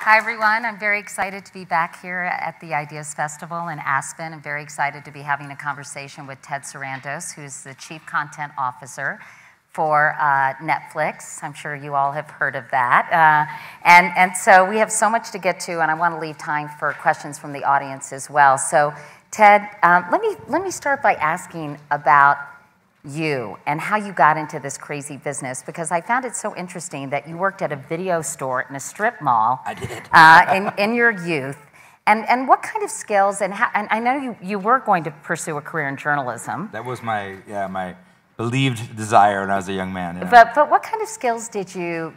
Hi, everyone. I'm very excited to be back here at the Ideas Festival in Aspen. I'm very excited to be having a conversation with Ted Sarandos, who's the Chief Content Officer for Netflix. I'm sure you all have heard of that. And so we have so much to get to, and I want to leave time for questions from the audience as well. So, Ted, let me start by asking about you and how you got into this crazy business, because I found it so interesting that you worked at a video store in a strip mall. I did. In your youth. And what kind of skills, and I know you were going to pursue a career in journalism. That was my believed desire when I was a young man. Yeah. But what kind of skills did you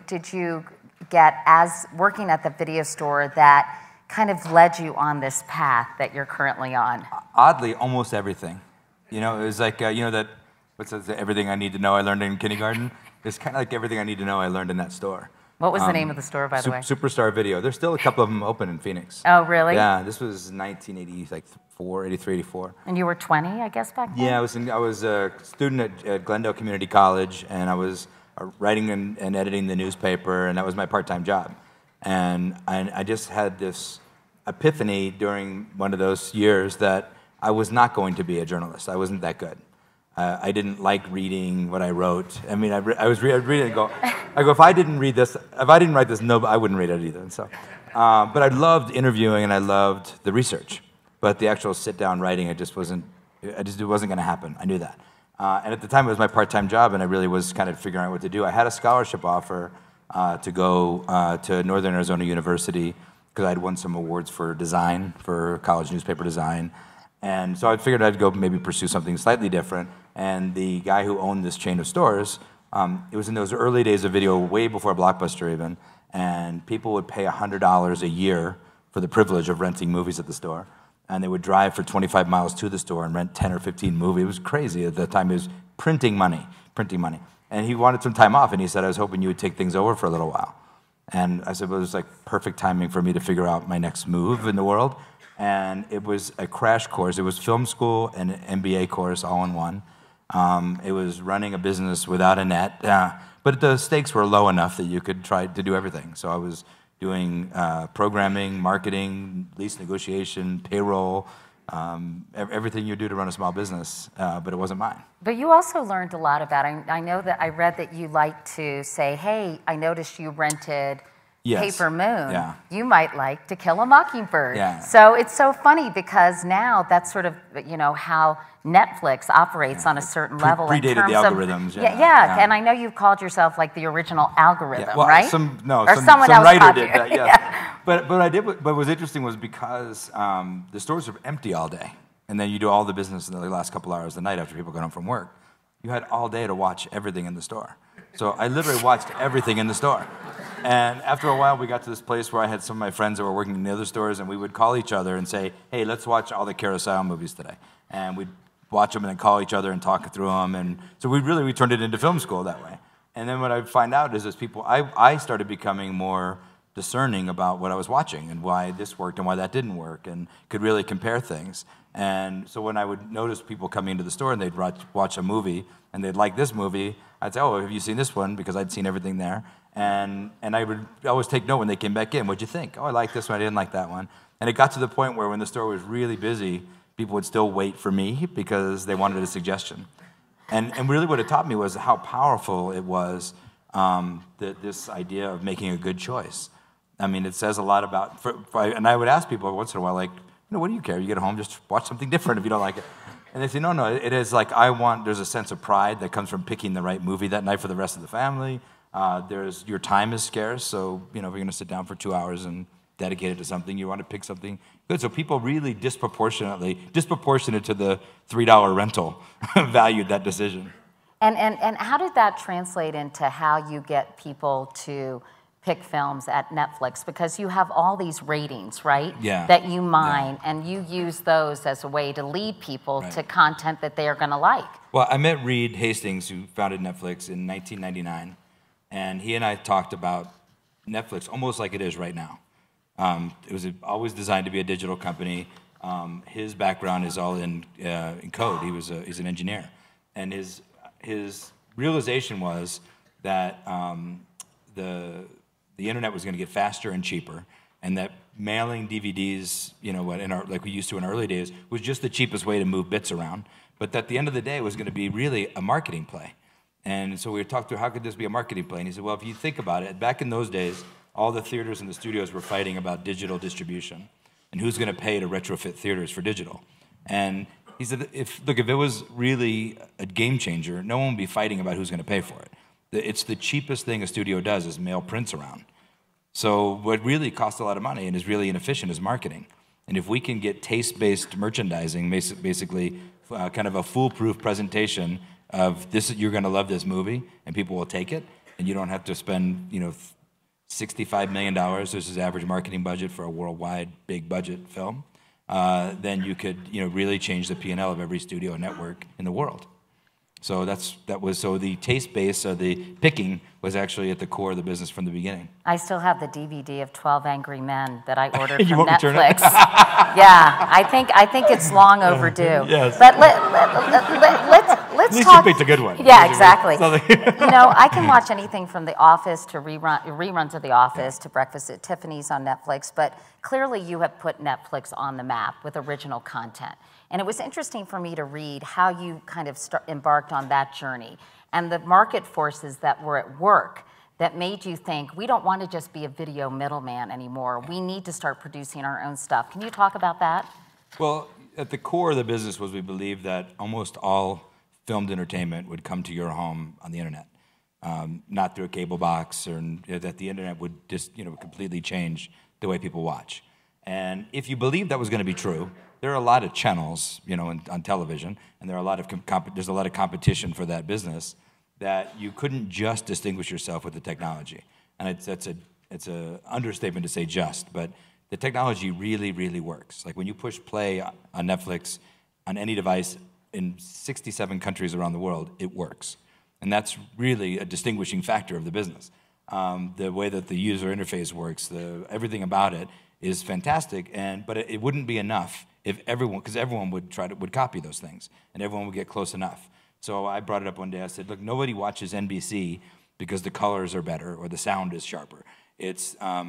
get as working at the video store that kind of led you on this path that you're currently on? Oddly, almost everything. You know, it was like, what's that, everything I need to know I learned in kindergarten? It's kind of like everything I need to know I learned in that store. What was the name of the store, by the way? Superstar Video. There's still a couple of them open in Phoenix. Oh, really? Yeah, this was 1984, 83, 84. And you were 20, I guess, back then? Yeah, I was a student at Glendale Community College, and I was writing and editing the newspaper, and that was my part-time job. And I just had this epiphany during one of those years that I was not going to be a journalist. I wasn't that good. I didn't like reading what I wrote. I mean, I'd read it and go, if I didn't read this, if I didn't write this, no, I wouldn't read it either. And so, but I loved interviewing and I loved the research, but the actual sit-down writing, it wasn't going to happen. I knew that. And at the time, it was my part-time job, and I really was kind of figuring out what to do. I had a scholarship offer to go to Northern Arizona University because I'd won some awards for design, for college newspaper design. And so I figured I'd go maybe pursue something slightly different. And the guy who owned this chain of stores, it was in those early days of video, way before Blockbuster even, and people would pay $100 a year for the privilege of renting movies at the store. And they would drive for 25 miles to the store and rent 10 or 15 movies. It was crazy at the time. It was printing money. And he wanted some time off, and he said, I was hoping you would take things over for a little while. And I said, well, it was like perfect timing for me to figure out my next move in the world. And it was a crash course. It was film school and an MBA course all in one. It was running a business without a net, but the stakes were low enough that you could try to do everything. So I was doing programming, marketing, lease negotiation, payroll, everything you do to run a small business, but it wasn't mine. But you also learned a lot about it. I know that I read that you like to say, hey, I noticed you rented Paper Moon. Yeah. You might like To Kill a Mockingbird. Yeah. So it's so funny because now that's sort of, how Netflix operates on a certain level. Predated the algorithms. Yeah. And I know you've called yourself like the original algorithm, well, right? Some writer did that. Yeah. But what I did. But what was interesting was because the stores were empty all day, and then you do all the business in the last couple hours of the night after people go home from work. You had all day to watch everything in the store. So I literally watched everything in the store. And after a while, we got to this place where I had some of my friends that were working in the other stores, and we would call each other and say, hey, let's watch all the Carousel movies today. And we'd watch them and then call each other and talk through them. And so we turned it into film school that way. And then what I find out is I started becoming more discerning about what I was watching and why this worked and why that didn't work, and could really compare things. And so when I would notice people coming into the store and they'd watch a movie and they'd like this movie, I'd say, oh, have you seen this one? Because I'd seen everything there. And I would always take note when they came back in. What'd you think? Oh, I like this one. I didn't like that one. And it got to the point where when the store was really busy, people would still wait for me because they wanted a suggestion. And really what it taught me was how powerful it was, this idea of making a good choice. I mean, it says a lot about, and I would ask people once in a while, like, what do you care? You get home, just watch something different if you don't like it. And they say, no, it is like there's a sense of pride that comes from picking the right movie that night for the rest of the family. Your time is scarce, so if you're going to sit down for 2 hours and dedicate it to something, you want to pick something good. So people really disproportionate to the $3 rental, valued that decision. And how did that translate into how you get people to pick films at Netflix? Because you have all these ratings, right? Yeah. That you mine, and you use those as a way to lead people to content that they are going to like. Well, I met Reed Hastings, who founded Netflix in 1999, and he and I talked about Netflix almost like it is right now. It was always designed to be a digital company. His background is all in code. He's an engineer, and his realization was that the internet was going to get faster and cheaper, and that mailing DVDs, like we used to in early days, was just the cheapest way to move bits around. But at the end of the day, it was going to be really a marketing play. And so we talked through, how could this be a marketing play? And he said, well, if you think about it, back in those days, all the theaters and the studios were fighting about digital distribution and who's going to pay to retrofit theaters for digital. And he said, if it was really a game changer, no one would be fighting about who's going to pay for it. It's the cheapest thing a studio does is mail prints around. So what really costs a lot of money and is really inefficient is marketing. And if we can get taste-based merchandising, basically kind of a foolproof presentation of this, you're going to love this movie, and people will take it, and you don't have to spend, $65 million, this is average marketing budget for a worldwide big budget film, then you could, really change the P&L of every studio network in the world. So so the taste base, the picking was actually at the core of the business from the beginning. I still have the DVD of 12 Angry Men that I ordered You from won't return Netflix. it? Yeah, I think it's long overdue. Yes. But let's At least talk. you picked a good one. Yeah, exactly. Something. I can watch anything from The Office to reruns of The Office to Breakfast at Tiffany's on Netflix, but clearly you have put Netflix on the map with original content. And it was interesting for me to read how you kind of embarked on that journey and the market forces that were at work that made you think, we don't want to just be a video middleman anymore. We need to start producing our own stuff. Can you talk about that? Well, at the core of the business was we believed that almost all filmed entertainment would come to your home on the internet, not through a cable box, or that the internet would just completely change the way people watch. And if you believed that was going to be true, there are a lot of channels, on television, and there's a lot of competition for that business, that you couldn't just distinguish yourself with the technology. And it's an understatement to say just, but the technology really, really works. Like when you push play on Netflix on any device in 67 countries around the world, it works. And that's really a distinguishing factor of the business. The way that the user interface works, everything about it is fantastic, but it wouldn't be enough if because everyone would copy those things, and everyone would get close enough. So I brought it up one day. I said, look, nobody watches NBC because the colors are better or the sound is sharper. It's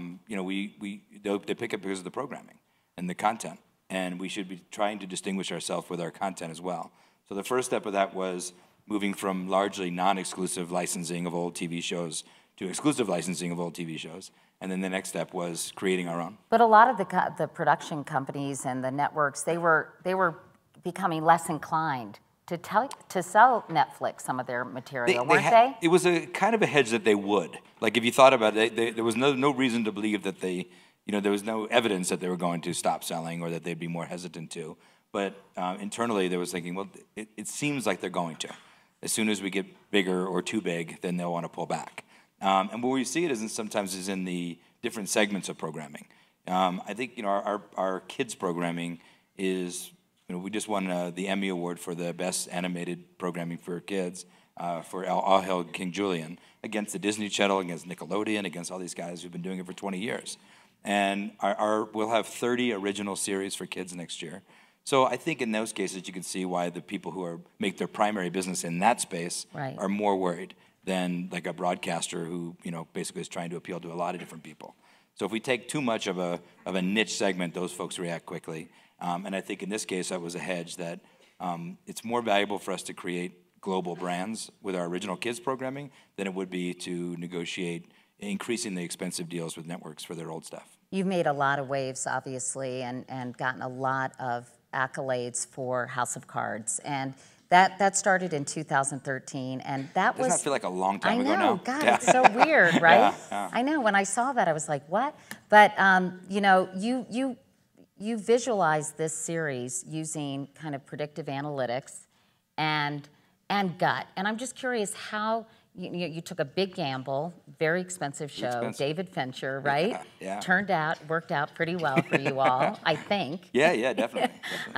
they pick it because of the programming and the content, and we should be trying to distinguish ourselves with our content as well. So the first step of that was moving from largely non-exclusive licensing of old TV shows to exclusive licensing of old TV shows. And then the next step was creating our own. But a lot of the production companies and the networks, they were becoming less inclined to sell Netflix some of their material, weren't they? It was a kind of a hedge that they would. Like if you thought about it, there was no reason to believe that there was no evidence that they were going to stop selling or that they'd be more hesitant to. But internally, they was thinking, well, it seems like they're going to. As soon as we get bigger or too big, then they'll want to pull back. And where we see it sometimes is in the different segments of programming. I think our kids programming is we just won the Emmy Award for the best animated programming for kids for All Hail King Julian against the Disney Channel, against Nickelodeon, against all these guys who've been doing it for 20 years. And we'll have 30 original series for kids next year. So I think in those cases you can see why the people who make their primary business in that space are more worried than like a broadcaster who basically is trying to appeal to a lot of different people. So if we take too much of a niche segment, those folks react quickly. And I think in this case that was a hedge that it's more valuable for us to create global brands with our original kids programming than it would be to negotiate increasing the expensive deals with networks for their old stuff. You've made a lot of waves, obviously, and gotten a lot of accolades for House of Cards. And that started in 2013, and that Doesn't was... that feel like a long time ago now? God, Yeah. it's so weird, right? Yeah. I know, when I saw that, I was like, what? But, you visualized this series using kind of predictive analytics and gut. And I'm just curious how you took a big gamble, very expensive show, David Fincher, right? Yeah. Worked out pretty well for you all, I think. Yeah, definitely.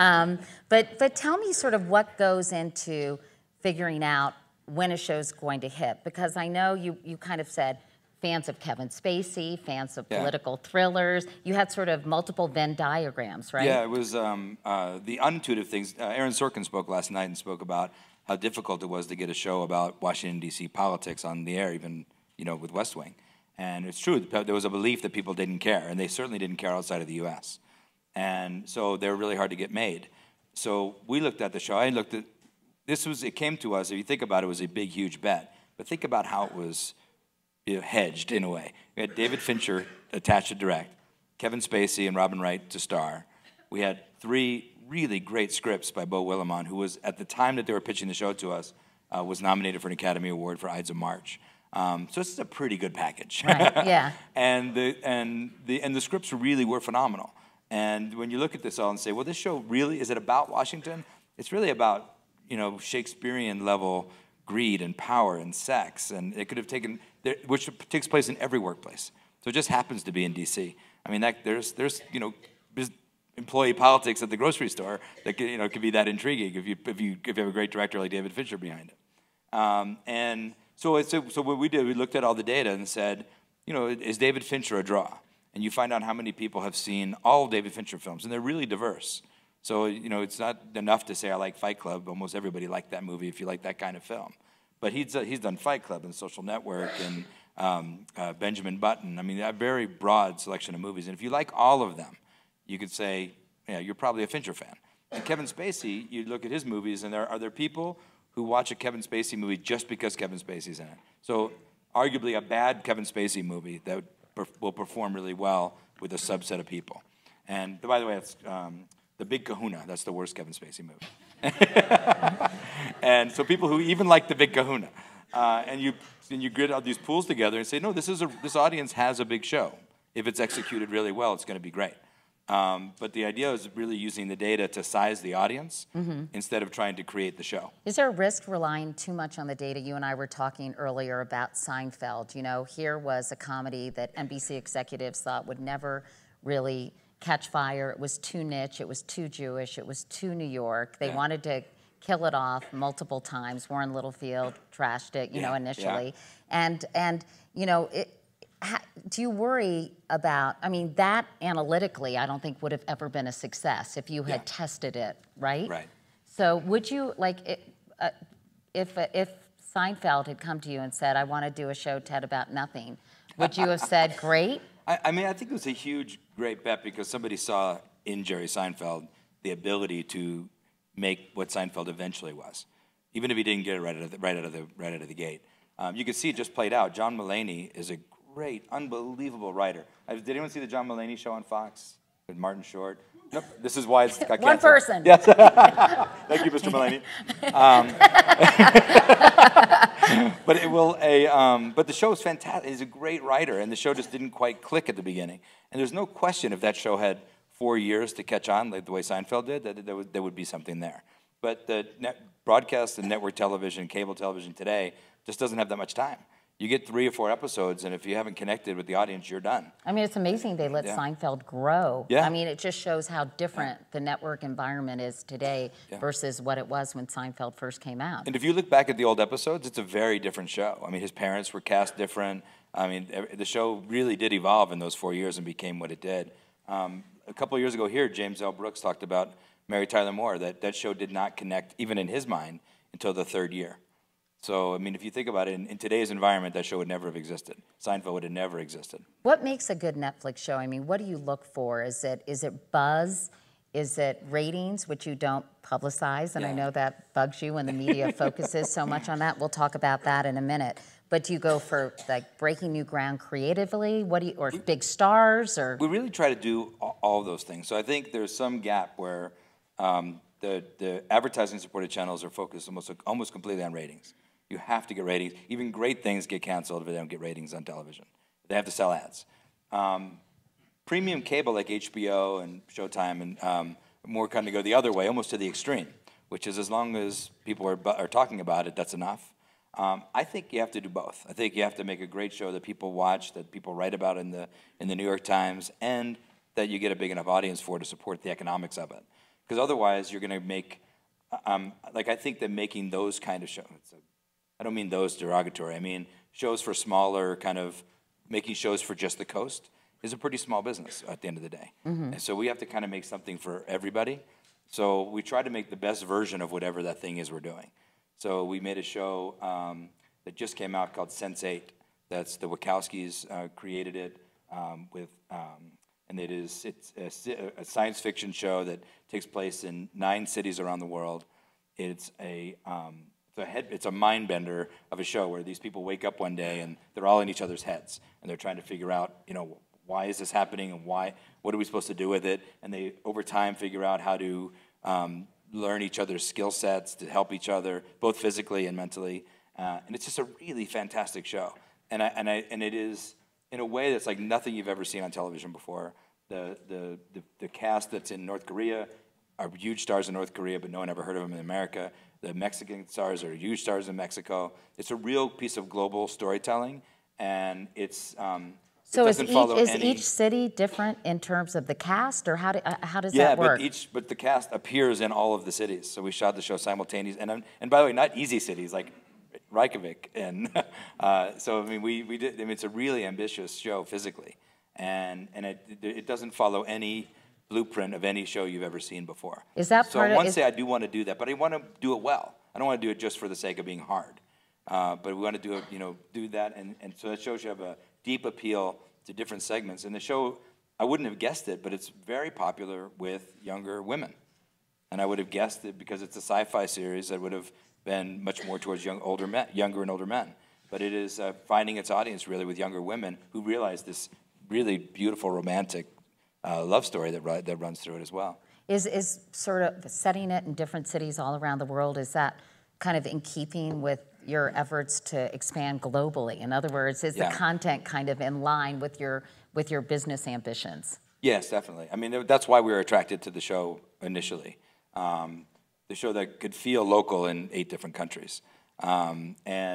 But tell me sort of what goes into figuring out when a show's going to hit, because I know you kind of said fans of Kevin Spacey, fans of political thrillers. You had sort of multiple Venn diagrams, right? Yeah, it was the unintuitive things. Aaron Sorkin spoke last night and spoke about how difficult it was to get a show about Washington, D.C. politics on the air, even with West Wing. And it's true, there was a belief that people didn't care, and they certainly didn't care outside of the US. And so they were really hard to get made. So we looked at the show. I looked at, it came to us, if you think about it, it was a big, huge bet. But think about how it was hedged in a way. We had David Fincher attached to direct, Kevin Spacey and Robin Wright to star. We had 3 really great scripts by Beau Willimon, who was, at the time that they were pitching the show to us, was nominated for an Academy Award for Ides of March. So this is a pretty good package. Right, yeah. and the scripts really were phenomenal. And when you look at this all and say, well, this show really, is it about Washington? It's really about, Shakespearean level greed and power and sex. And it could have taken, which takes place in every workplace. So it just happens to be in DC. I mean, there's employee politics at the grocery store that could be that intriguing if you have a great director like David Fincher behind it. And so what we did, we looked at all the data and said, is David Fincher a draw? And you find out how many people have seen all of David Fincher films, and they're really diverse. So it's not enough to say I like Fight Club. Almost everybody liked that movie if you like that kind of film. But he's done Fight Club and Social Network and Benjamin Button. I mean, a very broad selection of movies. And if you like all of them, you could say, yeah, you're probably a Fincher fan. And Kevin Spacey, you look at his movies, and are there people who watch a Kevin Spacey movie just because Kevin Spacey's in it? So arguably a bad Kevin Spacey movie that will perform really well with a subset of people. And by the way, it's The Big Kahuna. That's the worst Kevin Spacey movie. And so people who even like The Big Kahuna, and you grid all these pools together and say, no, this audience has a big show. If it's executed really well, it's going to be great. But the idea is really using the data to size the audience instead of trying to create the show. Is there a risk relying too much on the data? You and I were talking earlier about Seinfeld. Here was a comedy that NBC executives thought would never really catch fire. It was too niche. It was too Jewish. It was too New York. They wanted to kill it off multiple times. Warren Littlefield trashed it, initially. And do you worry about, that analytically I don't think would have ever been a success if you had tested it, right? Right. So would you, if Seinfeld had come to you and said, I want to do a show, Ted, about nothing, would you have said, great? I think it was a huge, great bet because somebody saw in Jerry Seinfeld the ability to make what Seinfeld eventually was, even if he didn't get it right out of the gate. You could see it just played out. John Mulaney is a great, unbelievable writer. Did anyone see the John Mulaney show on Fox with Martin Short? Nope. This is why it's got canceled. One person. Yes. Thank you, Mr. Mulaney. But the show is fantastic. He's a great writer, and the show just didn't quite click at the beginning. And there's no question if that show had 4 years to catch on, like the way Seinfeld did, that there would be something there. But the broadcast and network television, cable television today, just doesn't have that much time. You get 3 or 4 episodes, and if you haven't connected with the audience, you're done. It's amazing they let Seinfeld grow. Yeah. It just shows how different the network environment is today versus what it was when Seinfeld first came out. And if you look back at the old episodes, it's a very different show. His parents were cast different. The show really did evolve in those 4 years and became what it did. A couple of years ago here, James L. Brooks talked about Mary Tyler Moore, that show did not connect, even in his mind, until the 3rd year. So, if you think about it, in today's environment, that show would never have existed. Seinfeld would have never existed. What makes a good Netflix show? What do you look for? Is it buzz? Is it ratings, which you don't publicize? And I know that bugs you when the media focuses so much on that. We'll talk about that in a minute. But do you go for breaking new ground creatively? Or big stars? Or we really try to do all of those things. So I think there's some gap where the advertising-supported channels are focused almost completely on ratings. You have to get ratings. Even great things get canceled if they don't get ratings on television. They have to sell ads. Premium cable like HBO and Showtime and more kind of go the other way, almost to the extreme, which is as long as people are talking about it, that's enough. I think you have to do both. I think you have to make a great show that people watch, that people write about in the New York Times, and that you get a big enough audience for to support the economics of it. Because otherwise, you're going to make, I think that making those kind of shows, I don't mean those derogatory, I mean shows for smaller making shows for just the coast is a pretty small business at the end of the day. And so we have to kind of make something for everybody. So we try to make the best version of whatever that thing is we're doing. So we made a show that just came out called Sense8, That's the Wachowskis created it and it's a science fiction show that takes place in 9 cities around the world. It's it's a mind bender of a show where these people wake up one day and they're all in each other's heads and they're trying to figure out, why is this happening and what are we supposed to do with it? And they over time figure out how to learn each other's skill sets to help each other, both physically and mentally. And it's just a really fantastic show. And it is in a way that's like nothing you've ever seen on television before. The cast that's in North Korea are huge stars in North Korea, but no one ever heard of them in America. The Mexican stars are huge stars in Mexico. It's a real piece of global storytelling, and it's so is each city different in terms of the cast, or how does that work? Yeah, but the cast appears in all of the cities. So we shot the show simultaneously, and by the way, not easy cities like Reykjavik, and so I mean we did. I mean, it's a really ambitious show physically, and it doesn't follow any blueprint of any show you've ever seen before. Is that so? Part I want to say I do want to do that, but I want to do it well. I don't want to do it just for the sake of being hard, but we want to do it. Do that, and so that shows you have a deep appeal to different segments. And the show, I wouldn't have guessed it, but it's very popular with younger women, and I would have guessed it because it's a sci-fi series that would have been much more towards younger and older men. But it is finding its audience really with younger women who realize this really beautiful romantic love story that runs through it as well. Is sort of setting it in different cities all around the world, is that kind of in keeping with your efforts to expand globally? In other words, is the content kind of in line with your business ambitions? Yes, definitely. I mean, that's why we were attracted to the show initially. The show that could feel local in 8 different countries, and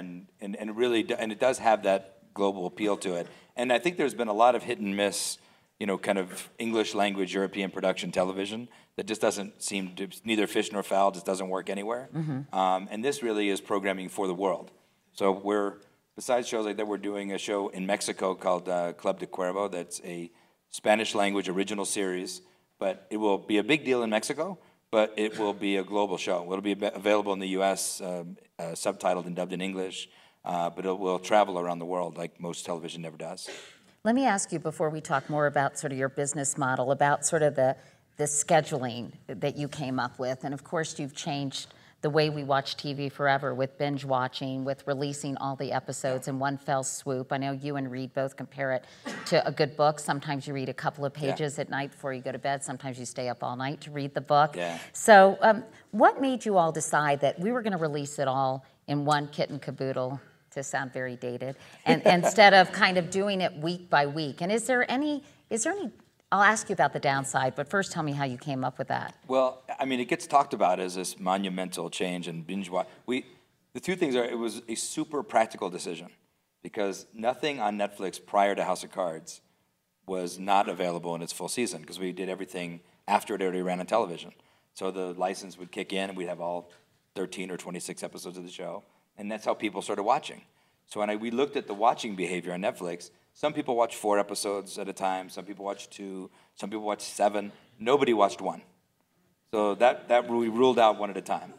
it does have that global appeal to it. And I think there's been a lot of hit and miss, kind of English language European production television that just doesn't seem to, neither fish nor fowl, just doesn't work anywhere. Mm-hmm. And this really is programming for the world. So besides shows like that, we're doing a show in Mexico called Club de Cuervo. That's a Spanish language original series, but it will be a big deal in Mexico, but it will be a global show. It'll be available in the U.S., subtitled and dubbed in English, but it will travel around the world like most television never does. Let me ask you, before we talk more about sort of your business model, about sort of the scheduling that you came up with. And of course, you've changed the way we watch TV forever with binge watching, with releasing all the episodes in one fell swoop. I know you and Reed both compare it to a good book. Sometimes you read a couple of pages at night before you go to bed. Sometimes you stay up all night to read the book. Yeah. So what made you all decide that we were going to release it all in one kit and caboodle, to sound very dated, and instead of kind of doing it week by week? And is there any, I'll ask you about the downside, but first tell me how you came up with that. Well, I mean, it gets talked about as this monumental change in binge watch. The 2 things are, it was a super practical decision because nothing on Netflix prior to House of Cards was not available in its full season because we did everything after it already ran on television. So the license would kick in and we'd have all 13 or 26 episodes of the show. And that's how people started watching. So when we looked at the watching behavior on Netflix, some people watch 4 episodes at a time, some people watch 2, some people watch 7. Nobody watched 1. So that we ruled out 1 at a time.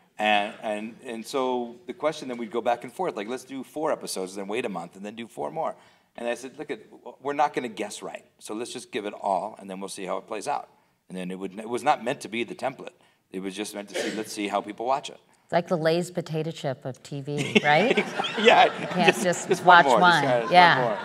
And so the question then we'd go back and forth, like let's do 4 episodes, then wait a month, and then do 4 more. And I said, we're not going to guess right. So let's just give it all, and then we'll see how it plays out. And then it was not meant to be the template. It was just meant to see, let's see how people watch it. It's like the Lay's potato chip of TV, right? Yeah. You can't just watch one. Yeah.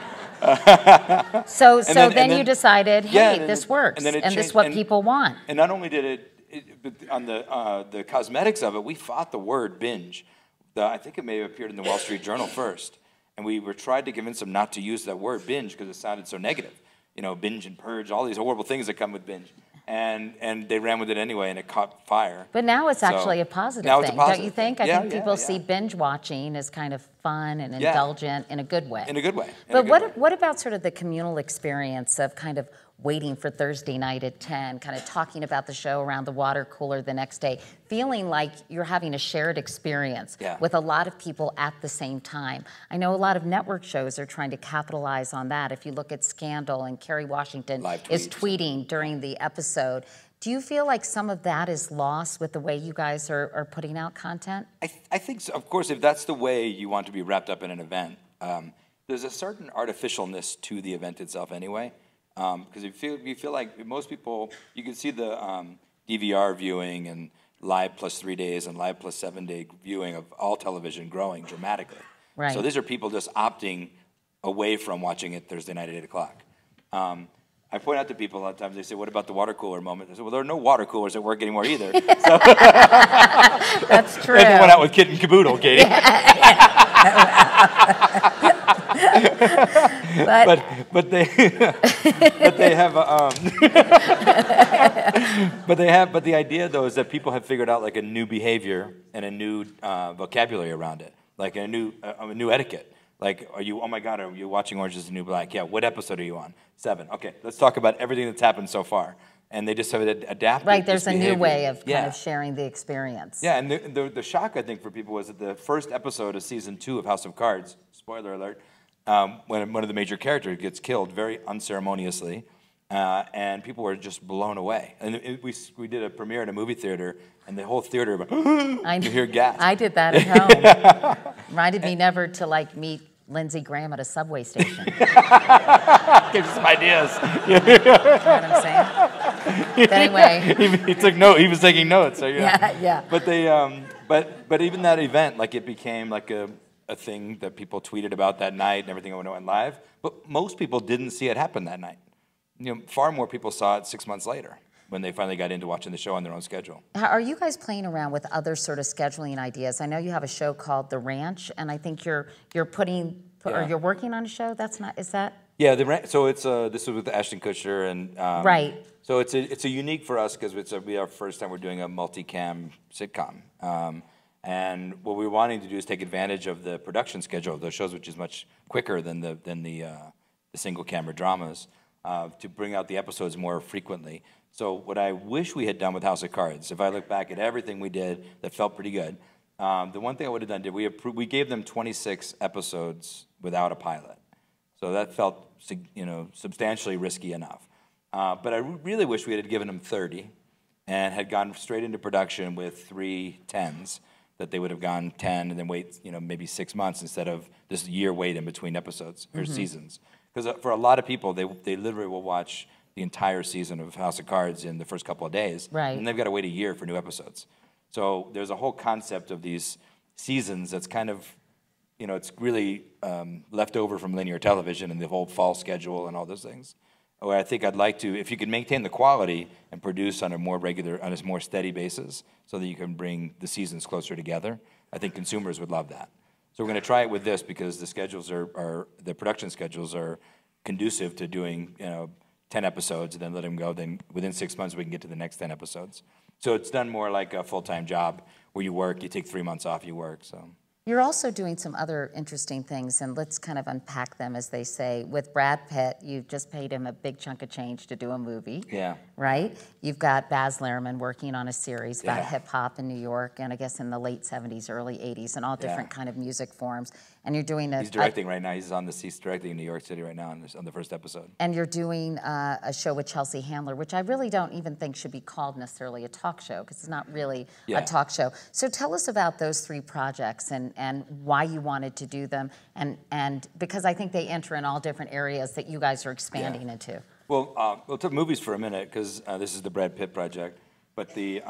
So then you decided, hey, this works, and this is what people want. And not only did but on the cosmetics of it, we fought the word binge. I think it may have appeared in the Wall Street Journal first, and we tried to convince them not to use that word binge because it sounded so negative. Binge and purge, all these horrible things that come with binge. And they ran with it anyway, and it caught fire. But now it's actually a positive thing, don't you think? I think people see binge watching as kind of fun and indulgent in a good way. In a good way. But what about sort of the communal experience of kind of waiting for Thursday night at 10, kind of talking about the show around the water cooler the next day, feeling like you're having a shared experience with a lot of people at the same time? I know a lot of network shows are trying to capitalize on that. If you look at Scandal, and Kerry Washington is tweeting during the episode. Do you feel like some of that is lost with the way you guys are putting out content? I think so. Of course, if that's the way you want to be wrapped up in an event, there's a certain artificialness to the event itself anyway, because you feel like most people, you can see the DVR viewing and live plus 3 days and live plus 7 day viewing of all television growing dramatically. Right. So these are people just opting away from watching it Thursday night at 8 o'clock. I point out to people a lot of times, they say, what about the water cooler moment? I say, well, there are no water coolers at work anymore either. So That's true. They went out with Kit and Caboodle, Katie. but the idea though is that people have figured out like a new behavior and a new vocabulary around it, like a new etiquette. Like, oh my God, are you watching Orange is the New Black? Yeah, what episode are you on? 7. Okay, let's talk about everything that's happened so far. And they just have adapted. Right, there's a new way of kind of sharing the experience. Yeah, and the shock, I think, for people was that the first episode of season 2 of House of Cards, spoiler alert, when one of the major characters gets killed very unceremoniously, and people were just blown away. And we did a premiere in a movie theater, and the whole theater, you hear gasp. I did that at home. Reminded me never to like meet Lindsey Graham at a subway station. Gives you some ideas. You know what I'm saying? But anyway, he took note. He was taking notes. So yeah. But they, but even that event, like it became like a thing that people tweeted about that night, and everything went live. But most people didn't see it happen that night. You know, far more people saw it 6 months later when they finally got into watching the show on their own schedule. Are you guys playing around with other sort of scheduling ideas? I know you have a show called The Ranch, and I think you're putting or you're working on a show. Is that? Yeah, so it's this was with Ashton Kutcher and right. So it's a unique for us because it'll be our first time we're doing a multicam sitcom. And what we're wanting to do is take advantage of the production schedule of those shows, which is much quicker than the single camera dramas, to bring out the episodes more frequently. So what I wish we had done with House of Cards, if I look back at everything we did that felt pretty good, the one thing I would have done, we gave them 26 episodes without a pilot. So that felt, substantially risky enough. But I really wish we had given them 30 and had gone straight into production with 3 10s, that they would have gone 10 and then wait, maybe 6 months instead of this year wait in between episodes or seasons. Because for a lot of people, they literally will watch the entire season of House of Cards in the first couple of days. Right. And they've got to wait a year for new episodes. So there's a whole concept of these seasons that's kind of, it's really left over from linear television and the whole fall schedule and all those things. Where I think I'd like to, if you could maintain the quality and produce on a more more steady basis so that you can bring the seasons closer together, I think consumers would love that. So we're going to try it with this because the schedules the production schedules are conducive to doing, 10 episodes and then let them go. Then within 6 months, we can get to the next 10 episodes. So it's done more like a full-time job where you work, you take 3 months off, you work, so. You're also doing some other interesting things, and let's kind of unpack them, as they say. With Brad Pitt, you've just paid him a big chunk of change to do a movie. Yeah. Right? You've got Baz Luhrmann working on a series about hip-hop in New York, and I guess in the late 70s, early 80s, and all different kind of music forms. And you're doing He's directing right now. He's directing in New York City right now on the first episode. And you're doing a show with Chelsea Handler, which I really don't even think should be called necessarily a talk show, because it's not really a talk show. So tell us about those 3 projects and why you wanted to do them, and because I think they enter in all different areas that you guys are expanding into. Well, we'll talk movies for a minute, because this is the Brad Pitt project. But with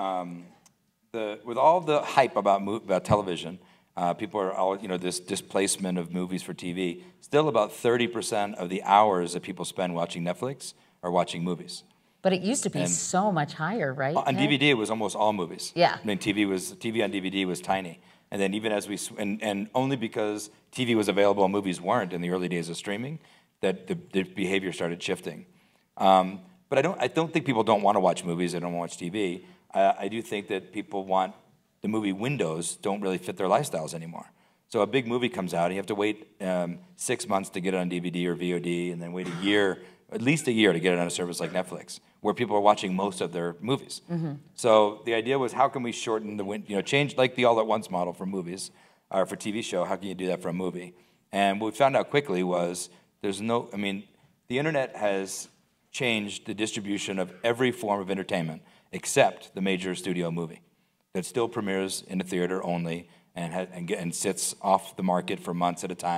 all the hype about television, people are all, this displacement of movies for TV. Still about 30% of the hours that people spend watching Netflix are watching movies. But it used to be so much higher, right? On DVD, it was almost all movies. Yeah. I mean, TV on DVD was tiny. And then even as and only because TV was available and movies weren't in the early days of streaming, that the behavior started shifting. But I don't think people don't want to watch movies. They don't want to watch TV. I do think that people want the movie windows don't really fit their lifestyles anymore. So a big movie comes out, you have to wait 6 months to get it on DVD or VOD, and then wait a year, at least a year, to get it on a service like Netflix, where people are watching most of their movies. Mm-hmm. So the idea was, how can we shorten the change like the all-at-once model for movies, or for TV show, how can you do that for a movie? And what we found out quickly was the internet has changed the distribution of every form of entertainment except the major studio movie that still premieres in a theater only and sits off the market for months at a time,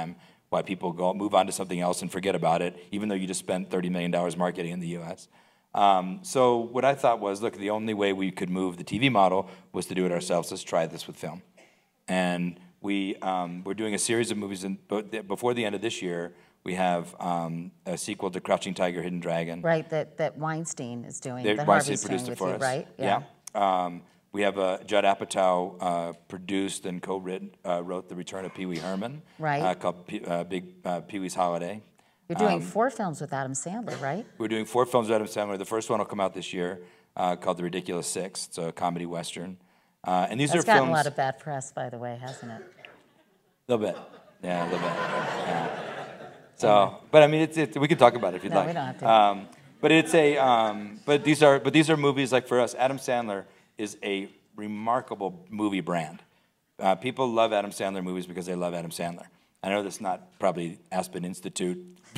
why people move on to something else and forget about it, even though you just spent $30 million marketing in the U.S. So what I thought was, look, the only way we could move the TV model was to do it ourselves. Let's try this with film. And we're doing a series of movies, and before the end of this year, we have a sequel to Crouching Tiger, Hidden Dragon. Right, that Weinstein is doing, that Weinstein Harvey's doing produced it with for you, us. right? Yeah. We have Judd Apatow produced and co-written, wrote The Return of Pee Wee Herman, Right. called Big Pee Wee's Holiday. You're doing 4 films with Adam Sandler, right? We're doing 4 films with Adam Sandler. The first one will come out this year, called The Ridiculous Six. It's a comedy western. And these That's are gotten films. a lot of bad press, by the way, hasn't it? A little bit. Yeah, a little bit. Yeah. So, but I mean, we can talk about it if you'd No, like. we don't have to. But it's but these are movies like, for us, Adam Sandler is a remarkable movie brand. People love Adam Sandler movies because they love Adam Sandler. I know that's not probably Aspen Institute.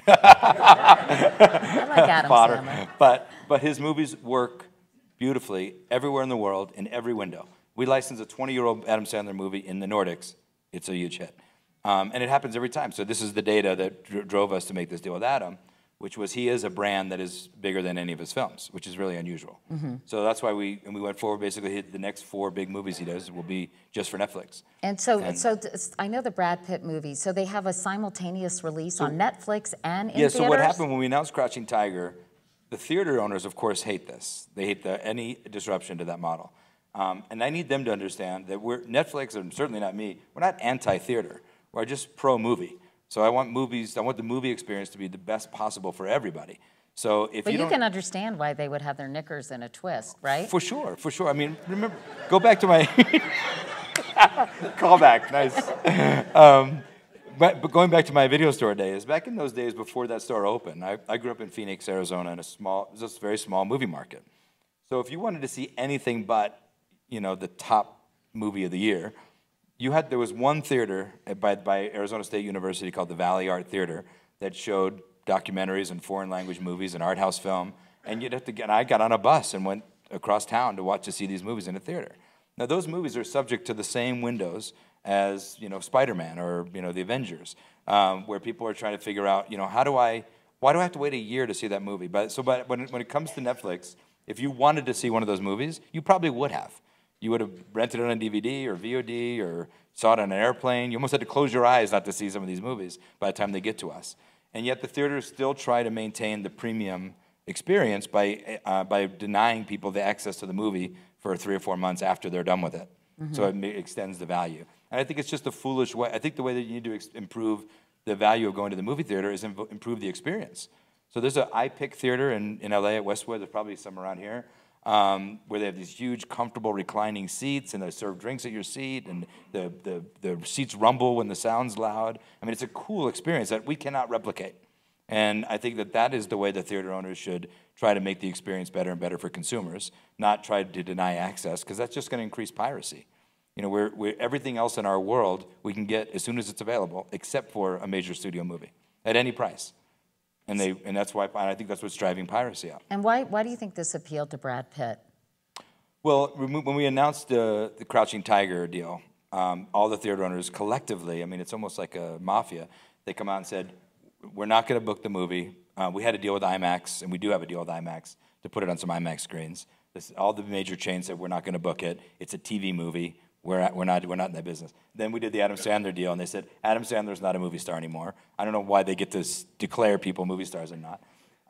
I like Adam Sandler. But his movies work beautifully everywhere in the world, in every window. We license a 20-year-old Adam Sandler movie in the Nordics. It's a huge hit. And it happens every time. So this is the data that drove us to make this deal with Adam, which was he is a brand that is bigger than any of his films, which is really unusual. So that's why we went forward, basically hit the next 4 big movies he does will be just for Netflix. And so I know the Brad Pitt movie, so they have a simultaneous release on Netflix and in theaters? So what happened when we announced Crouching Tiger, the theater owners, of course, hate this. They hate any disruption to that model. And I need them to understand that Netflix, and certainly not me, we're not anti-theater. We're just pro-movie. So I want the movie experience to be the best possible for everybody. So if But you can understand why they would have their knickers in a twist, right? For sure, for sure. I mean, remember, go back to my callback, nice. But going back to my video store days, back in those days before that store opened, I grew up in Phoenix, Arizona, in just a very small movie market. So if you wanted to see anything but, the top movie of the year, there was one theater by Arizona State University called the Valley Art Theater that showed documentaries and foreign language movies and art house film, and I got on a bus and went across town to see these movies in a theater. Now those movies are subject to the same windows as Spider-Man or the Avengers, where people are trying to figure out why do I have to wait a year to see that movie? But when it comes to Netflix, if you wanted to see one of those movies, you probably would have. You would have rented it on DVD or VOD or saw it on an airplane. You almost had to close your eyes not to see some of these movies by the time they get to us. And yet the theaters still try to maintain the premium experience by denying people the access to the movie for 3 or 4 months after they're done with it. So it extends the value. And I think it's just a foolish way. I think the way that you need to improve the value of going to the movie theater is improve the experience. So there's an iPic theater in LA at Westwood. There's probably some around here. Where they have these huge, comfortable reclining seats, and they serve drinks at your seat, and the seats rumble when the sound's loud. I mean, it's a cool experience that we cannot replicate. And I think that is the way the theater owners should try to make the experience better and better for consumers, not try to deny access, because that's just going to increase piracy. Everything else in our world we can get as soon as it's available, except for a major studio movie, at any price. And that's why I think that's what's driving piracy up. And why do you think this appealed to Brad Pitt? Well, when we announced the Crouching Tiger deal, all the theater owners collectively, I mean, it's almost like a mafia, they come out and said, we're not going to book the movie. We had a deal with IMAX, and we do have a deal with IMAX to put it on some IMAX screens. All the major chains said, we're not going to book it. It's a TV movie. We're not in that business. Then we did the Adam Sandler deal, and they said Adam Sandler's not a movie star anymore. I don't know why they get to declare people movie stars or not.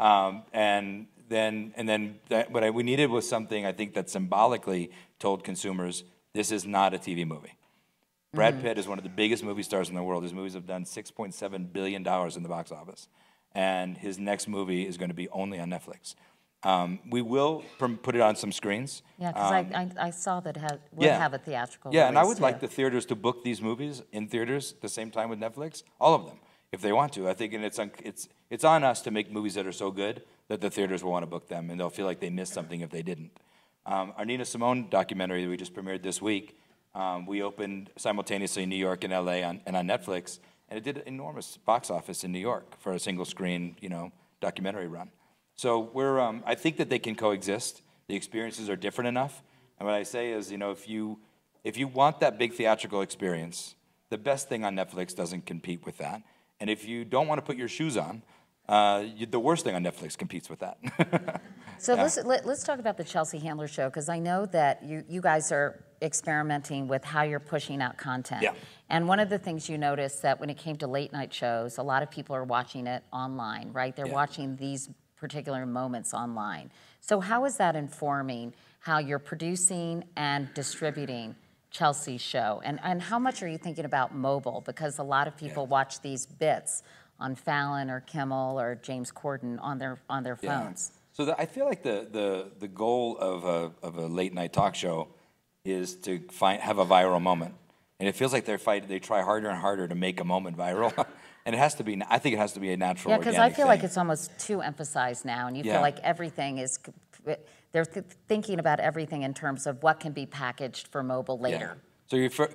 What we needed was something I think that symbolically told consumers this is not a TV movie. Brad Pitt is one of the biggest movie stars in the world. His movies have done $6.7 billion in the box office, and his next movie is going to be only on Netflix. We will put it on some screens. Yeah, because I saw that it would have a theatrical release. And I would like the theaters to book these movies in theaters at the same time with Netflix, all of them, if they want to. I think it's on us to make movies that are so good that the theaters will want to book them, and they'll feel like they missed something if they didn't. Our Nina Simone documentary that we just premiered this week, we opened simultaneously in New York and LA and on Netflix, and it did an enormous box office in New York for a single screen, documentary run. So I think that they can coexist. The experiences are different enough. And what I say is, if you want that big theatrical experience, the best thing on Netflix doesn't compete with that. And if you don't want to put your shoes on, the worst thing on Netflix competes with that. So let's talk about the Chelsea Handler show, because I know that you guys are experimenting with how you're pushing out content. Yeah. And one of the things you noticed that when it came to late night shows, a lot of people are watching it online, right? They're watching these particular moments online. So how is that informing how you're producing and distributing Chelsea's show? And how much are you thinking about mobile? Because a lot of people watch these bits on Fallon or Kimmel or James Corden on their phones. So I feel like the goal of a late night talk show is to have a viral moment, and it feels like they try harder and harder to make a moment viral, and it has to be. I think it has to be a natural. Yeah, because I feel like it's almost too emphasized now, and you feel like everything is. They're thinking about everything in terms of what can be packaged for mobile later. Yeah. So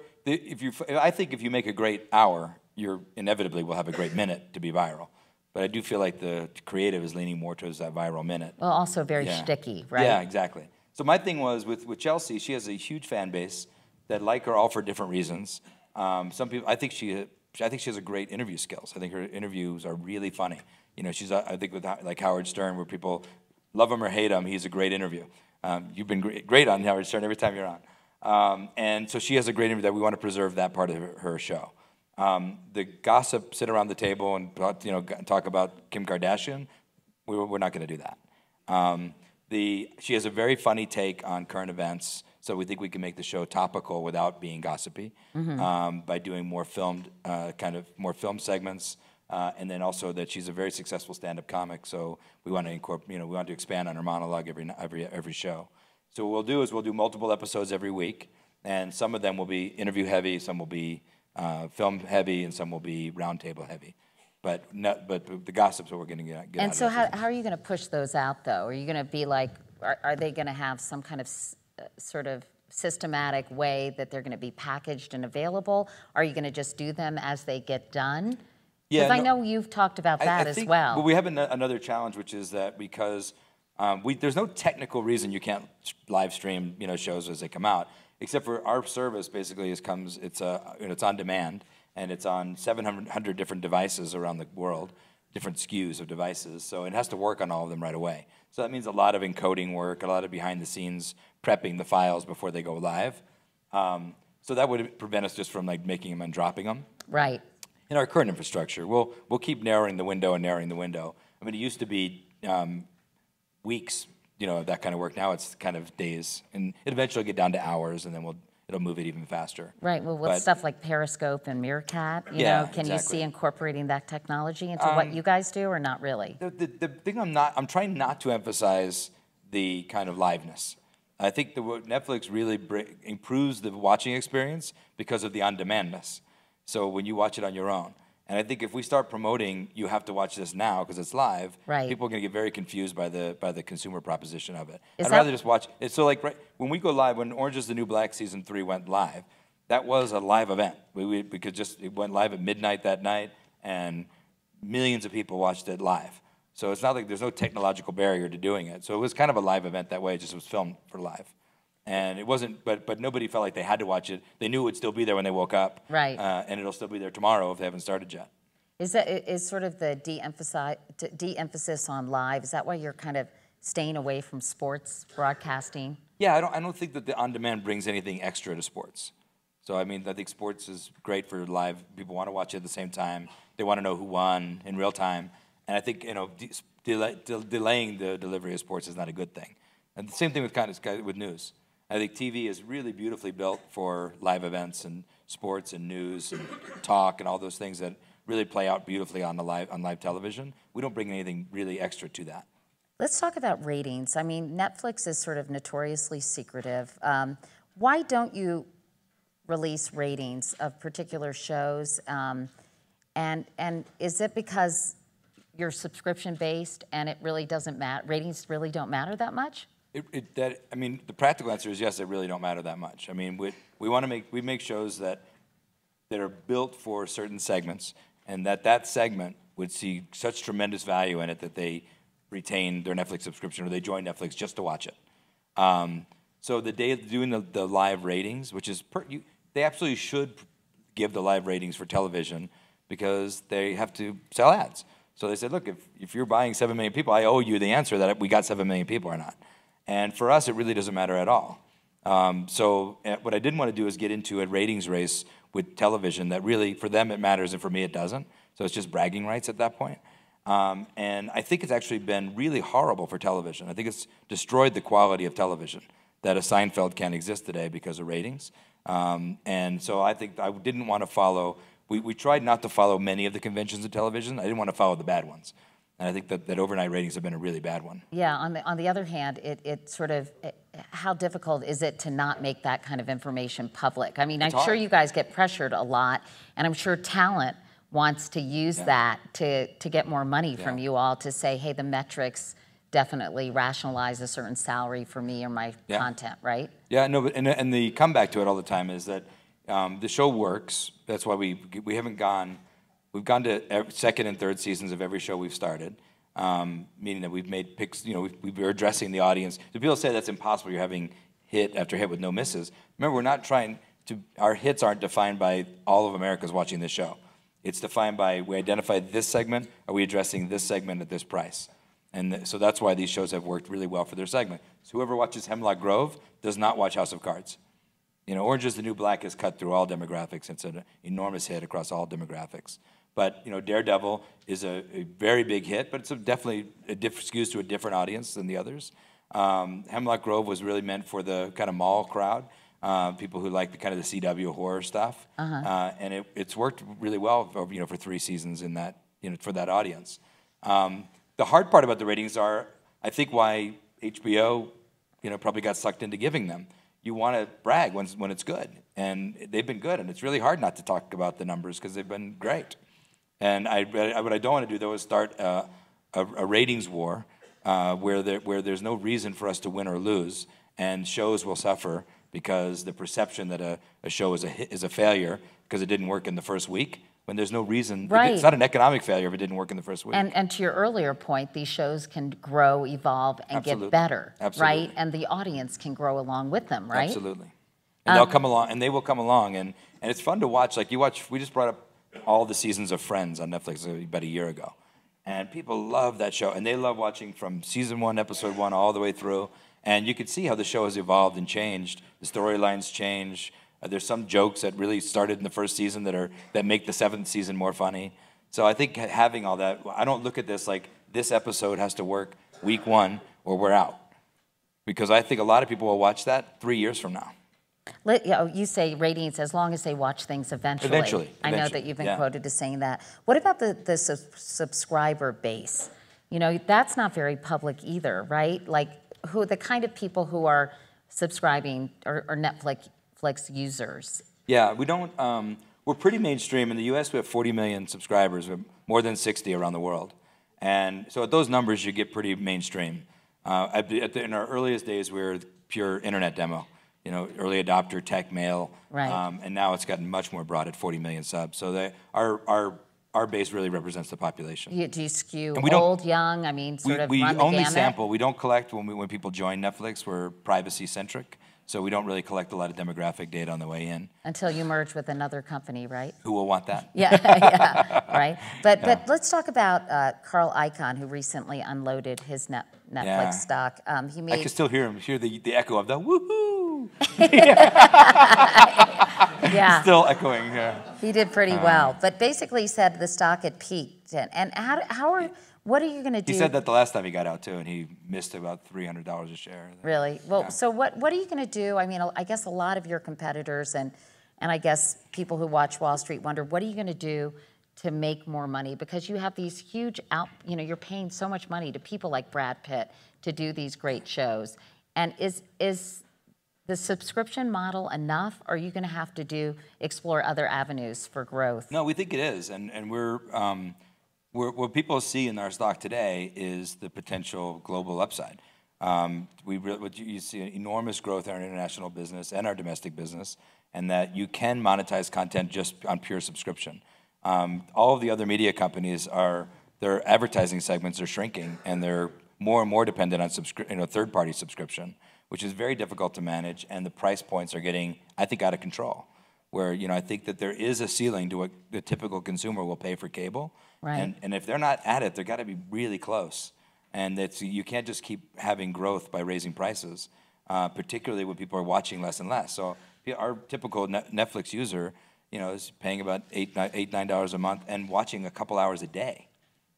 I think if you make a great hour, you inevitably will have a great minute to be viral. But I do feel like the creative is leaning more towards that viral minute. Well, also very shticky, right? Yeah, exactly. So my thing was with Chelsea, she has a huge fan base that like her all for different reasons. Some people, I think she has a great interview skills. I think her interviews are really funny. You know, she's I think with like Howard Stern, where people love him or hate him, he's a great interview. You've been great on Howard Stern every time you're on. And so she has a great interview that we want to preserve that part of her show. The gossip, sit around the table and talk about Kim Kardashian, we're not going to do that. She has a very funny take on current events, so we think we can make the show topical without being gossipy by doing more filmed more film segments, and then also that she's a very successful stand-up comic. So we want to we want to expand on her monologue every show. So what we'll do is we'll do multiple episodes every week, and some of them will be interview heavy, some will be film heavy, and some will be roundtable heavy. But the gossip's what we're going to get And out so of how are you going to push those out, though? Are you going to be like, are they going to have some kind of sort of systematic way that they're going to be packaged and available? Are you going to just do them as they get done? Because I know you've talked about that as well. Well, we have another challenge, which is that because there's no technical reason you can't live stream shows as they come out, except for our service basically it's on demand, and it's on 700 different devices around the world, different SKUs of devices. So it has to work on all of them right away. So that means a lot of encoding work, a lot of behind the scenes prepping the files before they go live. So that would prevent us just from making them and dropping them. Right. In our current infrastructure, we'll keep narrowing the window and narrowing the window. I mean, it used to be weeks, of that kind of work. Now it's kind of days, and it eventually get down to hours, and then it'll move it even faster. Right. Well, with stuff like Periscope and Meerkat, can you see incorporating that technology into what you guys do, or not really? The thing I'm trying not to emphasize the kind of liveness. I think Netflix really improves the watching experience because of the on-demandness. So when you watch it on your own. And I think if we start promoting, you have to watch this now because it's live, people are going to get very confused by the consumer proposition of it. I'd rather just watch it. So when we go live, when Orange is the New Black Season 3 went live, that was a live event. It went live at midnight that night, and millions of people watched it live. So it's not like there's no technological barrier to doing it. So it was kind of a live event that way. It just was filmed for live. And it wasn't, but nobody felt like they had to watch it. They knew it would still be there when they woke up. Right. And it'll still be there tomorrow if they haven't started yet. Is sort of the de-emphasis on live, is that why you're kind of staying away from sports broadcasting? Yeah, I don't think that the on-demand brings anything extra to sports. So, I mean, I think sports is great for live. People want to watch it at the same time. They want to know who won in real time. And I think, delaying the delivery of sports is not a good thing. And the same thing with news. I think TV is really beautifully built for live events and sports and news and talk and all those things that really play out beautifully on live television. We don't bring anything really extra to that. Let's talk about ratings. I mean, Netflix is sort of notoriously secretive. Why don't you release ratings of particular shows? And is it because you're subscription based and it really doesn't matter? Ratings really don't matter that much? The practical answer is yes. They really don't matter that much. I mean, we make shows that are built for certain segments, and that segment would see such tremendous value in it that they retain their Netflix subscription or they join Netflix just to watch it. So the day of doing the live ratings, which is they absolutely should give the live ratings for television, because they have to sell ads. So they said, look, if you're buying 7 million people, I owe you the answer that we got 7 million people or not. And for us, it really doesn't matter at all. So what I didn't want to do is get into a ratings race with television that really, for them, it matters, and for me, it doesn't. So it's just bragging rights at that point. And I think it's actually been really horrible for television. I think it's destroyed the quality of television, that a Seinfeld can't exist today because of ratings. And so I think I didn't want to follow, we tried not to follow many of the conventions of television. I didn't want to follow the bad ones. And I think that overnight ratings have been a really bad one. Yeah, on the other hand, how difficult is it to not make that kind of information public? I mean, I'm sure you guys get pressured a lot, and I'm sure talent wants to use that to get more money from you all, to say, hey, the metrics definitely rationalize a certain salary for me or my content, right? Yeah, no, but and the comeback to it all the time is that the show works. That's why we haven't gone. We've gone to second and third seasons of every show we've started, meaning that we've made picks. You know, we're addressing the audience. So people say that's impossible. You're having hit after hit with no misses. Remember, we're not trying to. Our hits aren't defined by all of America's watching this show. It's defined by, we identify this segment. Are we addressing this segment at this price? And so that's why these shows have worked really well for their segment. So whoever watches Hemlock Grove does not watch House of Cards. You know, Orange is the New Black is cut through all demographics. It's an enormous hit across all demographics. But, you know, Daredevil is a very big hit, but it's definitely skews to a different audience than the others. Hemlock Grove was really meant for the kind of mall crowd, people who like the kind of the CW horror stuff. And it's worked really well, you know, for 3 seasons in that, you know, for that audience. The hard part about the ratings are, I think, why HBO, you know, probably got sucked into giving them. You want to brag when it's good, and they've been good, and it's really hard not to talk about the numbers because they've been great. And what I don't want to do, though, is start a ratings war where there's no reason for us to win or lose, and shows will suffer because the perception that a show is a failure because it didn't work in the first week, when there's no reason. Right. It's not an economic failure if it didn't work in the first week. And to your earlier point, these shows can grow, evolve, and get better, right? And the audience can grow along with them, right? Absolutely. And they'll come along, and they will come along, and it's fun to watch. Like we just brought up all the seasons of Friends on Netflix about a year ago. And people love that show, and they love watching from season 1, episode 1, all the way through. And you could see how the show has evolved and changed. The storylines change. There's some jokes that really started in the first season that make the 7th season more funny. So I think having all that, I don't look at this like this episode has to work week 1 or we're out. Because I think a lot of people will watch that 3 years from now. You say ratings as long as they watch things eventually. Eventually. I know that you've been quoted as saying that. What about the subscriber base? You know, that's not very public either, right? Like the kind of people who are subscribing or Netflix users. Yeah, we don't. We're pretty mainstream. In the U.S., we have 40 million subscribers. We have more than 60 around the world. And so at those numbers, you get pretty mainstream. In our earliest days, we were pure internet demo. You know, early adopter, tech, mail. Right. And now it's gotten much more broad at 40 million subs. So our base really represents the population. Do you skew old, young? I mean, sort of run the gamut? We only sample. We don't collect when people join Netflix. We're privacy-centric. So we don't really collect a lot of demographic data on the way in. Until you merge with another company, right? Who will want that? Yeah, right. But let's talk about Carl Icahn, who recently unloaded his Netflix stock. I can still hear the echo of the woohoo. Yeah. Still echoing here. He did pretty well. But basically he said the stock had peaked. And what are you going to do? He said that the last time he got out, too, and he missed about $300 a share. Really? Well, so what are you going to do? I mean, I guess a lot of your competitors and I guess people who watch Wall Street wonder, what are you going to do to make more money? Because you have these huge you're paying so much money to people like Brad Pitt to do these great shows. And is the subscription model enough, or are you going to have to explore other avenues for growth? No, we think it is, and what people see in our stock today is the potential global upside. You see an enormous growth in our international business and our domestic business, and that you can monetize content just on pure subscription. All of the other media companies their advertising segments are shrinking, and they're more and more dependent on third-party subscription, which is very difficult to manage, and the price points are getting, I think, out of control. where, you know, I think that there is a ceiling to what the typical consumer will pay for cable. Right. And if they're not at it, they've got to be really close. And you can't just keep having growth by raising prices, particularly when people are watching less and less. So our typical Netflix user, you know, is paying about $8-9 a month and watching a couple hours a day.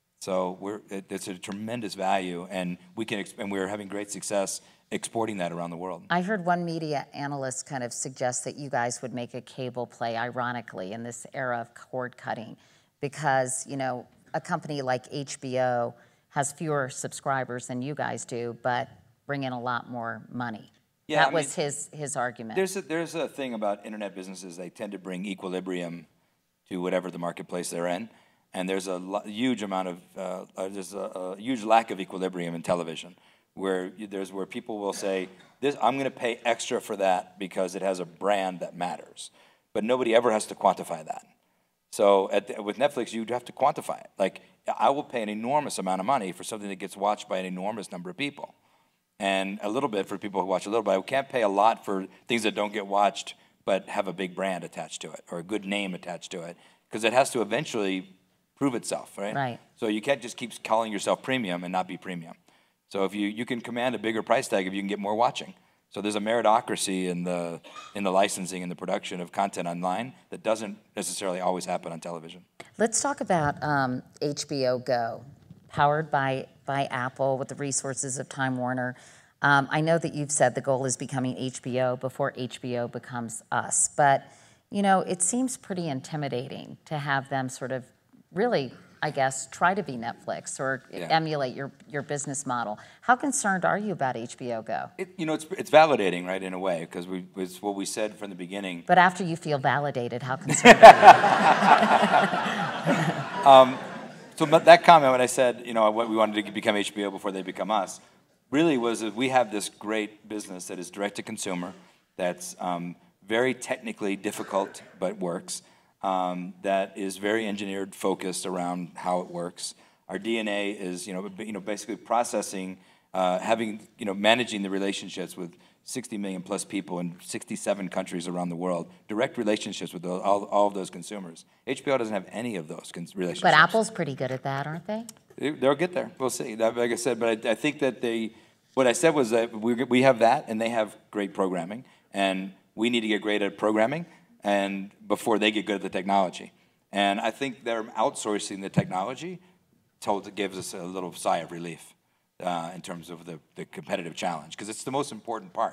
So it's a tremendous value, and we're having great success exporting that around the world. I heard one media analyst kind of suggest that you guys would make a cable play, ironically, in this era of cord cutting, because, you know, a company like HBO has fewer subscribers than you guys do, but bring in a lot more money. Yeah, that was his argument. There's a thing about internet businesses; they tend to bring equilibrium to whatever the marketplace they're in, and there's a huge amount of there's a huge lack of equilibrium in television, where people will say, I'm going to pay extra for that because it has a brand that matters, but nobody ever has to quantify that. So with Netflix, you'd have to quantify it. Like, I will pay an enormous amount of money for something that gets watched by an enormous number of people, and a little bit for people who watch a little bit. I can't pay a lot for things that don't get watched but have a big brand attached to it or a good name attached to it, because it has to eventually prove itself, right? Right. So you can't just keep calling yourself premium and not be premium. So if you can command a bigger price tag if you can get more watching. So there's a meritocracy in the licensing and the production of content online that doesn't necessarily always happen on television. Let's talk about HBO Go, powered by Apple with the resources of Time Warner. I know that you've said the goal is becoming HBO before HBO becomes us, but you know, it seems pretty intimidating to have them sort of really, I guess, try to be Netflix or emulate your business model. How concerned are you about HBO Go? It's validating, right, in a way, because it's what we said from the beginning. But after you feel validated, how concerned are you? So that comment when I said, you know, what we wanted to become HBO before they become us, really was that we have this great business that is direct to consumer, that's very technically difficult but works. That is very engineered, focused around how it works. Our DNA is, basically processing, managing the relationships with 60 million plus people in 67 countries around the world, direct relationships with all of those consumers. HBO doesn't have any of those relationships. But Apple's pretty good at that, aren't they? They'll get there. We'll see. Like I said, but I think that what I said was that we have that, and they have great programming, and we need to get great at programming and before they get good at the technology. And I think they're outsourcing the technology gives us a little sigh of relief in terms of the competitive challenge, because it's the most important part.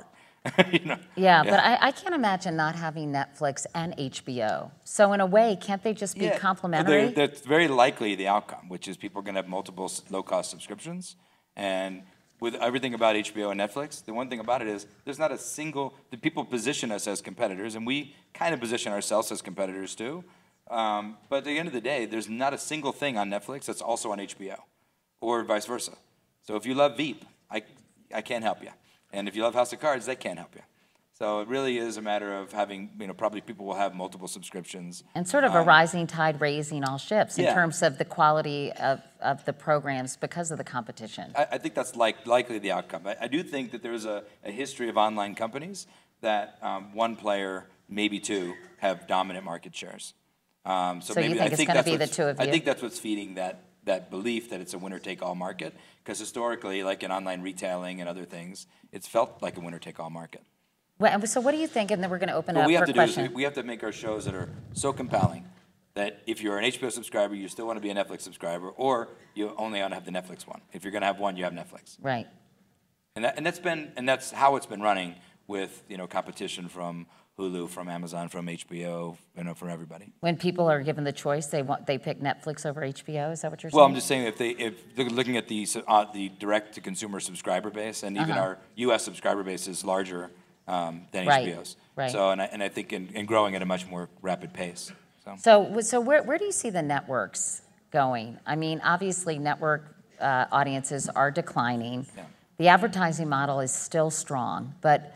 Yeah, but I can't imagine not having Netflix and HBO. So in a way, can't they just be complementary? That's very likely the outcome, which is people are going to have multiple low-cost subscriptions. And with everything about HBO and Netflix, the one thing about it is there's not a single, the people position us as competitors, and we kind of position ourselves as competitors too. But at the end of the day, there's not a single thing on Netflix that's also on HBO, or vice versa. So if you love Veep, I can't help you. And if you love House of Cards, they can't help you. So it really is a matter of having, probably people will have multiple subscriptions. And sort of a rising tide raising all ships in terms of the quality of the programs because of the competition. I think that's likely the outcome. I do think that there's a history of online companies that one player, maybe two, have dominant market shares. So maybe, you think it's going to be the two of you? I think that's what's feeding that belief that it's a winner-take-all market, because historically, like in online retailing and other things, it's felt like a winner-take-all market. Well, so what do you think? And then we're going to open up for questions. We have to make our shows that are so compelling that if you're an HBO subscriber, you still want to be a Netflix subscriber, or you only want to have the Netflix one. If you're going to have one, you have Netflix. Right. And that's how it's been running with competition from Hulu, from Amazon, from HBO, from everybody. When people are given the choice, they pick Netflix over HBO. Is that what you're saying? Well, I'm just saying if they're looking at the direct-to-consumer subscriber base, and even our U.S. subscriber base is larger than HBO's. Right. So, and I think in growing at a much more rapid pace. So where do you see the networks going? I mean, obviously, network audiences are declining. Yeah. The advertising model is still strong, but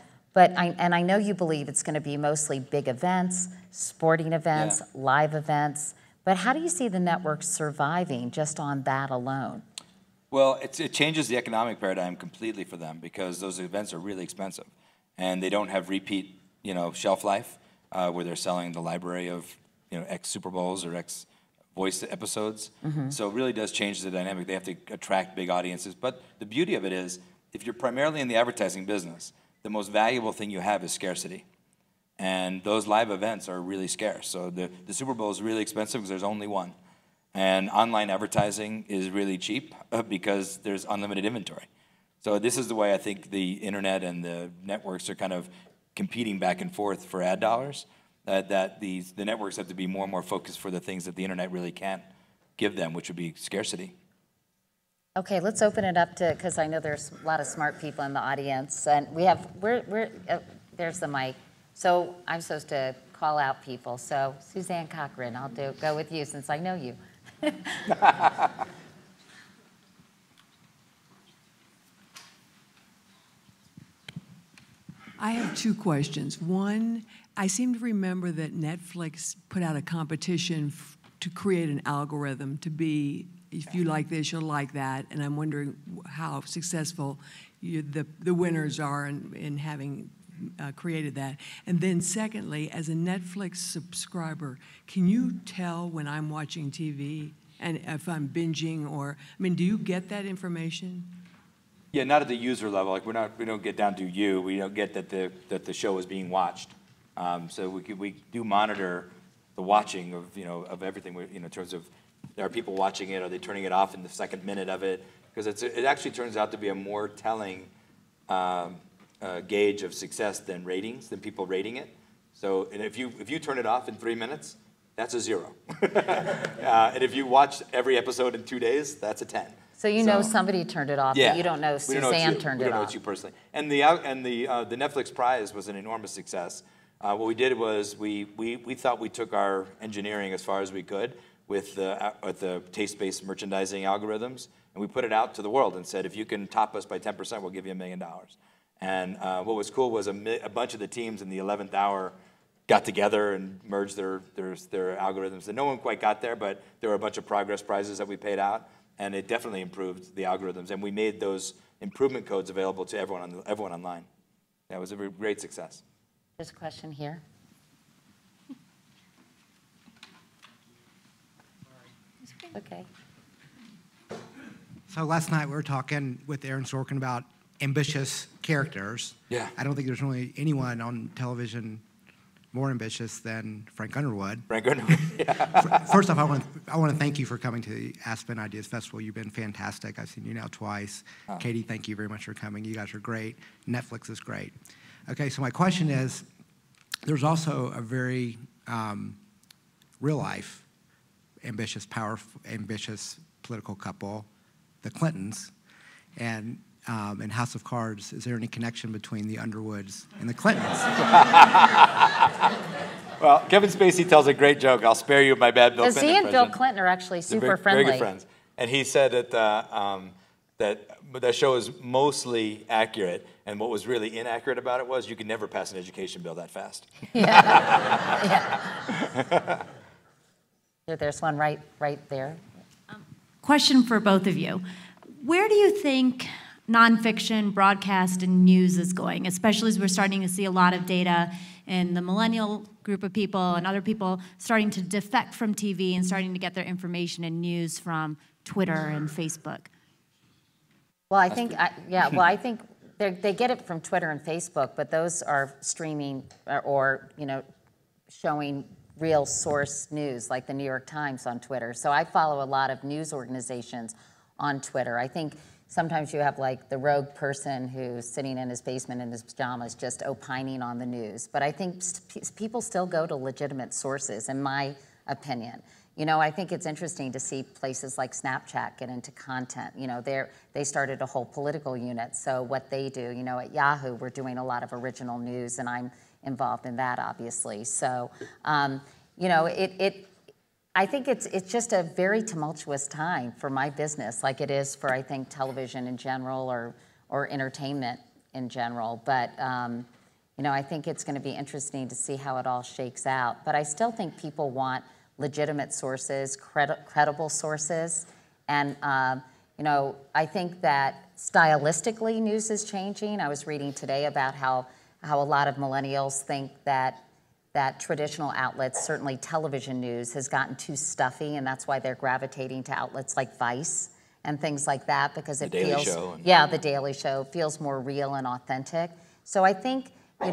I know you believe it's going to be mostly big events, sporting events, live events. But how do you see the networks surviving just on that alone? Well, it changes the economic paradigm completely for them, because those events are really expensive, and they don't have repeat, shelf life. where they're selling the library of X Super Bowls or X voice episodes. So it really does change the dynamic. They have to attract big audiences. But the beauty of it is, if you're primarily in the advertising business, the most valuable thing you have is scarcity. And those live events are really scarce. So the Super Bowl is really expensive because there's only one. And online advertising is really cheap because there's unlimited inventory. So this is the way I think the internet and the networks are kind of competing back and forth for ad dollars. That the networks have to be more and more focused for the things that the internet really can't give them, which would be scarcity. Okay, let's open it up to, because I know there's a lot of smart people in the audience, and we have, there's the mic. So I'm supposed to call out people. So Suzanne Cochran, I'll go with you since I know you. I have two questions. One, I seem to remember that Netflix put out a competition to create an algorithm to be, if you like this, you'll like that. And I'm wondering how successful the winners are in having created that. And then secondly, as a Netflix subscriber, can you tell when I'm watching TV and if I'm binging or, I mean, do you get that information? Yeah, not at the user level. Like we don't get down to you. We don't get that the show is being watched. So we do monitor the watching of everything. In terms of, are people watching it? Are they turning it off in the second minute of it? Because it actually turns out to be a more telling gauge of success than ratings, than people rating it. So, and if you turn it off in 3 minutes, that's a 0. And if you watch every episode in 2 days, that's a 10. So you know somebody turned it off, but you don't know Suzanne turned it off. We don't know it's you personally. And the Netflix prize was an enormous success. What we did was we thought we took our engineering as far as we could with the taste-based merchandising algorithms, and we put it out to the world and said, if you can top us by 10%, we'll give you $1 million. And what was cool was a bunch of the teams in the 11th hour got together and merged their algorithms. And no one quite got there, but there were a bunch of progress prizes that we paid out. And it definitely improved the algorithms, and we made those improvement codes available to everyone online. That was a great success. There's a question here. Okay. So last night we were talking with Aaron Sorkin about ambitious characters. Yeah. I don't think there's really anyone on television more ambitious than Frank Underwood. Frank Underwood, yeah. First off, I want to thank you for coming to the Aspen Ideas Festival. You've been fantastic. I've seen you now twice. Oh. Katie, thank you very much for coming. You guys are great. Netflix is great. Okay, so my question is, there's also a very real-life, ambitious political couple, the Clintons, and in House of Cards, is there any connection between the Underwoods and the Clintons? Well, Kevin Spacey tells a great joke. I'll spare you my bad Bill Clinton Because he and Bill Clinton are actually super friendly. Very good friends. And he said that show is mostly accurate, and what was really inaccurate about it was you could never pass an education bill that fast. Yeah. There's one right there. Question for both of you. Where do you think nonfiction, broadcast, and news is going, especially as we're starting to see a lot of data in the millennial group of people and other people starting to defect from TV and starting to get their information and news from Twitter and Facebook? Well, I think, I think they get it from Twitter and Facebook, but those are streaming or showing real source news, like the New York Times on Twitter. So I follow a lot of news organizations on Twitter. I think sometimes you have like the rogue person who's sitting in his basement in his pajamas just opining on the news. But I think people still go to legitimate sources, in my opinion. I think it's interesting to see places like Snapchat get into content. They started a whole political unit. So what they do, at Yahoo, we're doing a lot of original news, and I'm involved in that, obviously. So, I think it's just a very tumultuous time for my business, like it is for, I think, television in general or entertainment in general. But, I think it's going to be interesting to see how it all shakes out. But I still think people want legitimate sources, credible sources. And, I think that stylistically news is changing. I was reading today about how a lot of millennials think that that traditional outlets, certainly television news, has gotten too stuffy, and that's why they're gravitating to outlets like Vice and things like that, because it feels, The Daily Show feels more real and authentic. So I think,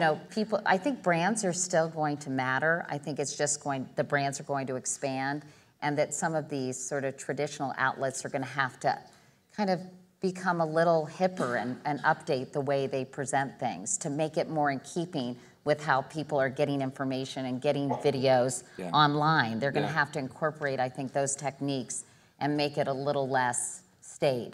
I think brands are still going to matter. I think it's just the brands are going to expand, and that some of these sort of traditional outlets are going to have to kind of become a little hipper and update the way they present things to make it more in keeping with how people are getting information and getting videos online. They're going to have to incorporate, I think, those techniques and make it a little less staid,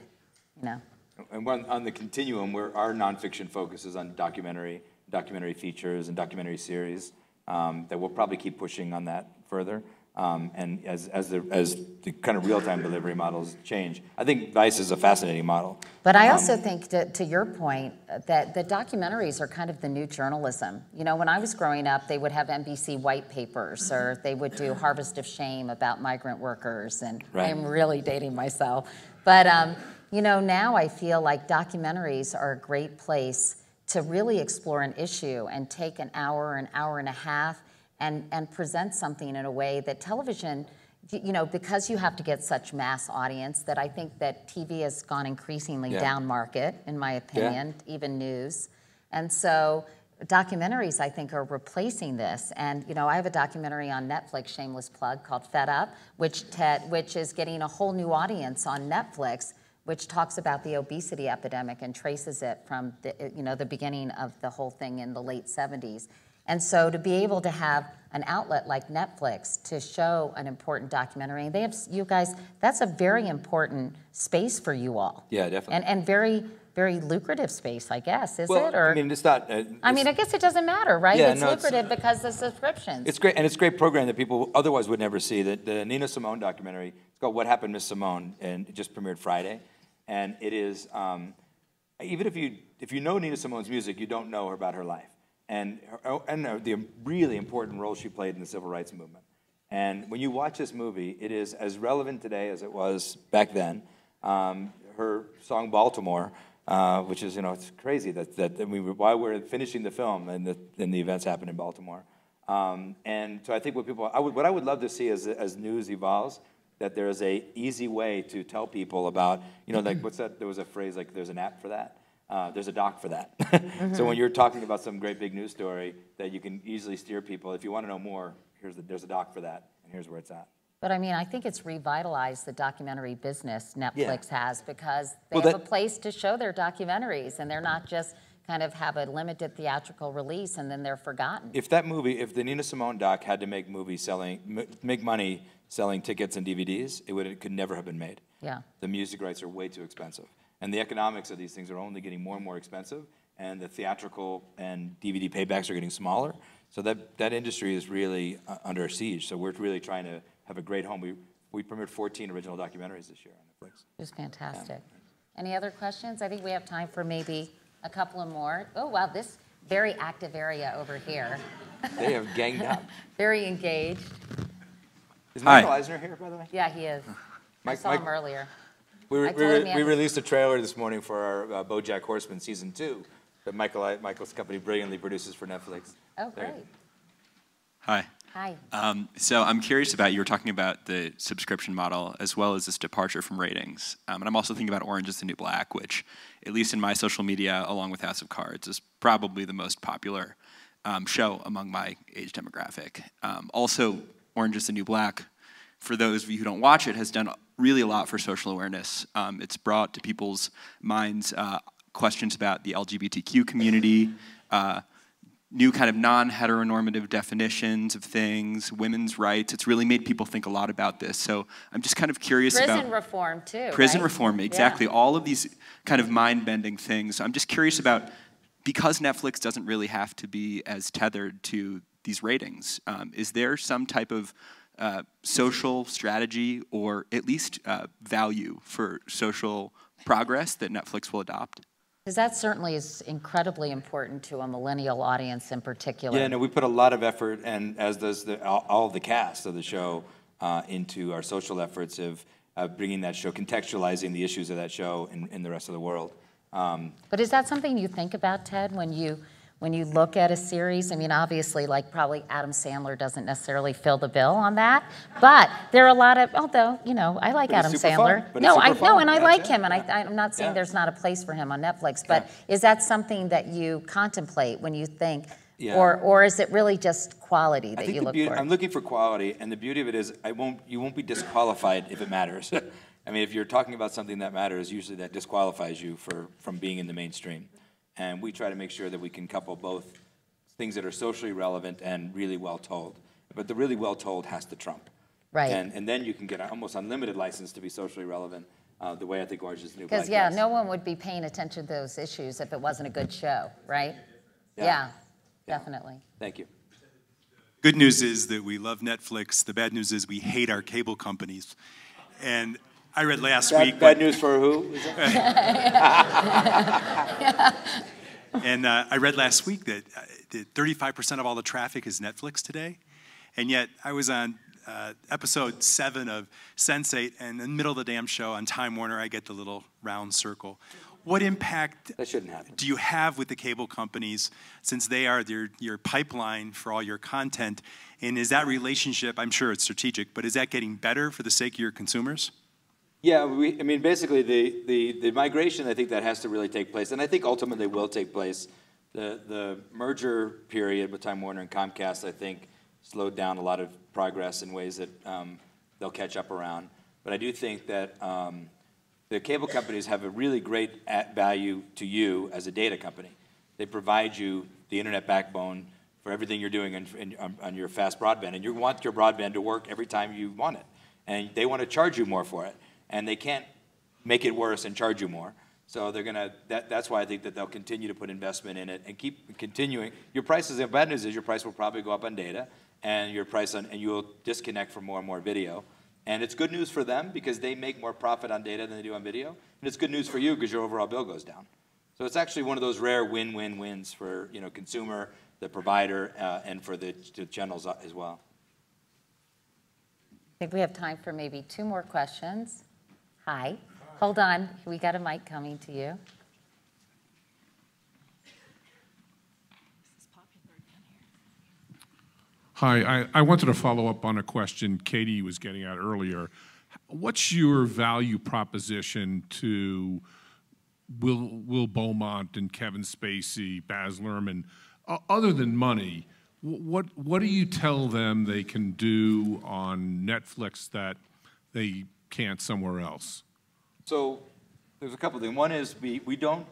And on the continuum, where our nonfiction focuses on documentary features and documentary series, that we'll probably keep pushing on that further. And as the kind of real-time delivery models change, I think Vice is a fascinating model. But I also think, to your point, that the documentaries are kind of the new journalism. When I was growing up, they would have NBC white papers, or they would do Harvest of Shame about migrant workers, and I'm really dating myself. But now I feel like documentaries are a great place to really explore an issue and take an hour and a half, and present something in a way that television, because you have to get such mass audience, that I think that TV has gone increasingly down market, in my opinion, even news. And so documentaries, I think, are replacing this. And, I have a documentary on Netflix, shameless plug, called Fed Up, which is getting a whole new audience on Netflix, which talks about the obesity epidemic and traces it from the beginning of the whole thing in the late 70s. And so to be able to have an outlet like Netflix to show an important documentary, and you guys, that's a very important space for you all. Yeah, definitely. And very, very lucrative space, I guess, is it? Or, I mean, it's not. I guess it doesn't matter, right? Yeah, it's lucrative because of subscriptions. It's great, and it's a great program that people otherwise would never see. The Nina Simone documentary, it's called What Happened, Miss Simone, and it just premiered Friday. And it is, even if you know Nina Simone's music, you don't know about her life. And the really important role she played in the civil rights movement. And when you watch this movie, it is as relevant today as it was back then. Her song "Baltimore," which is, it's crazy while we're finishing the film and the events happened in Baltimore. And so I think what I would love to see as news evolves, that there is a easy way to tell people about, like what's that? There was a phrase like, "There's an app for that." There's a doc for that. So when you're talking about some great big news story, that you can easily steer people. If you want to know more, there's a doc for that, and here's where it's at. But I think it's revitalized the documentary business Netflix has, because they have a place to show their documentaries, and they're not just kind of have a limited theatrical release and then they're forgotten. If the Nina Simone doc had to make money selling tickets and DVDs, it could never have been made. Yeah. The music rights are way too expensive. And the economics of these things are only getting more and more expensive, and the theatrical and DVD paybacks are getting smaller. So that industry is really under siege. So we're really trying to have a great home. We premiered 14 original documentaries this year on Netflix. It was fantastic. Yeah. Any other questions? I think we have time for maybe a couple of more. Oh, wow, this very active area over here. They have ganged up. Very engaged. Is Michael Eisner here, by the way? Yeah, he is. I saw him earlier. We released a trailer this morning for our BoJack Horseman Season 2 that Michael's company brilliantly produces for Netflix. Oh, great. Hi. Hi. So I'm curious about, you were talking about the subscription model as well as this departure from ratings. And I'm also thinking about Orange is the New Black, which, at least in my social media, along with House of Cards, is probably the most popular show among my age demographic. Also, Orange is the New Black, for those of you who don't watch it, has done really a lot for social awareness. It's brought to people's minds questions about the LGBTQ community, new kind of non-heteronormative definitions of things, women's rights. It's really made people think a lot about this. So I'm just kind of curious about... Prison reform, too, Prison right? reform, exactly. Yeah. All of these kind of mind-bending things. I'm just curious about, because Netflix doesn't really have to be as tethered to these ratings, is there some type of social strategy, or at least value for social progress that Netflix will adopt? Because that certainly is incredibly important to a millennial audience in particular. Yeah, no, we put a lot of effort, and as does all of the cast of the show, into our social efforts of bringing that show, contextualizing the issues of that show in the rest of the world. But is that something you think about, Ted, when when you look at a series, I mean, obviously, like probably Adam Sandler doesn't necessarily fill the bill on that, but there are a lot of, although, you know, I like Adam Sandler. No, I know, and I like him, and I'm not saying there's not a place for him on Netflix, but is that something that you contemplate when you think, or is it really just quality that you look for? I'm looking for quality, and the beauty of it is you won't be disqualified if it matters. I mean, if you're talking about something that matters, usually that disqualifies you from being in the mainstream. And we try to make sure that we can couple both things that are socially relevant and really well told. But the really well told has to trump. Right. And then you can get an almost unlimited license to be socially relevant, the way I think Orange is the New Black. Because, yeah, no one would be paying attention to those issues if it wasn't a good show, right? Yeah, definitely. Thank you. Good news is that we love Netflix. The bad news is we hate our cable companies. And I read last week. Bad news for who? And I read last week that 35% of all the traffic is Netflix today. And yet I was on episode 7 of Sense8, and in the middle of the damn show on Time Warner, I get the little round circle. What impact that shouldn't happen. Do you have with the cable companies, since they are your pipeline for all your content? And is that relationship, I'm sure it's strategic, but is that getting better for the sake of your consumers? Yeah, I mean, basically, the migration, I think that has to really take place, and I think ultimately will take place. The merger period with Time Warner and Comcast, I think, slowed down a lot of progress in ways that they'll catch up around. But I do think that the cable companies have a really great value to you as a data company. They provide you the internet backbone for everything you're doing on your fast broadband, and you want your broadband to work every time you want it, and they want to charge you more for it. And they can't make it worse and charge you more. So they're gonna. That's why I think that they'll continue to put investment in it and keep continuing. Your prices. The bad news is your price will probably go up on data, and your price on, and you will disconnect from more and more video. And it's good news for them because they make more profit on data than they do on video. And it's good news for you because your overall bill goes down. So it's actually one of those rare win-win-wins for consumer, the provider, and for the channels as well. I think we have time for maybe 2 more questions. Hi. Hold on. We got a mic coming to you. Hi. I wanted to follow up on a question Katie was getting at earlier. What's your value proposition to Will Beaumont and Kevin Spacey, Baz Luhrmann, other than money? What do you tell them they can do on Netflix that they can't somewhere else? So there's a couple things. One is we don't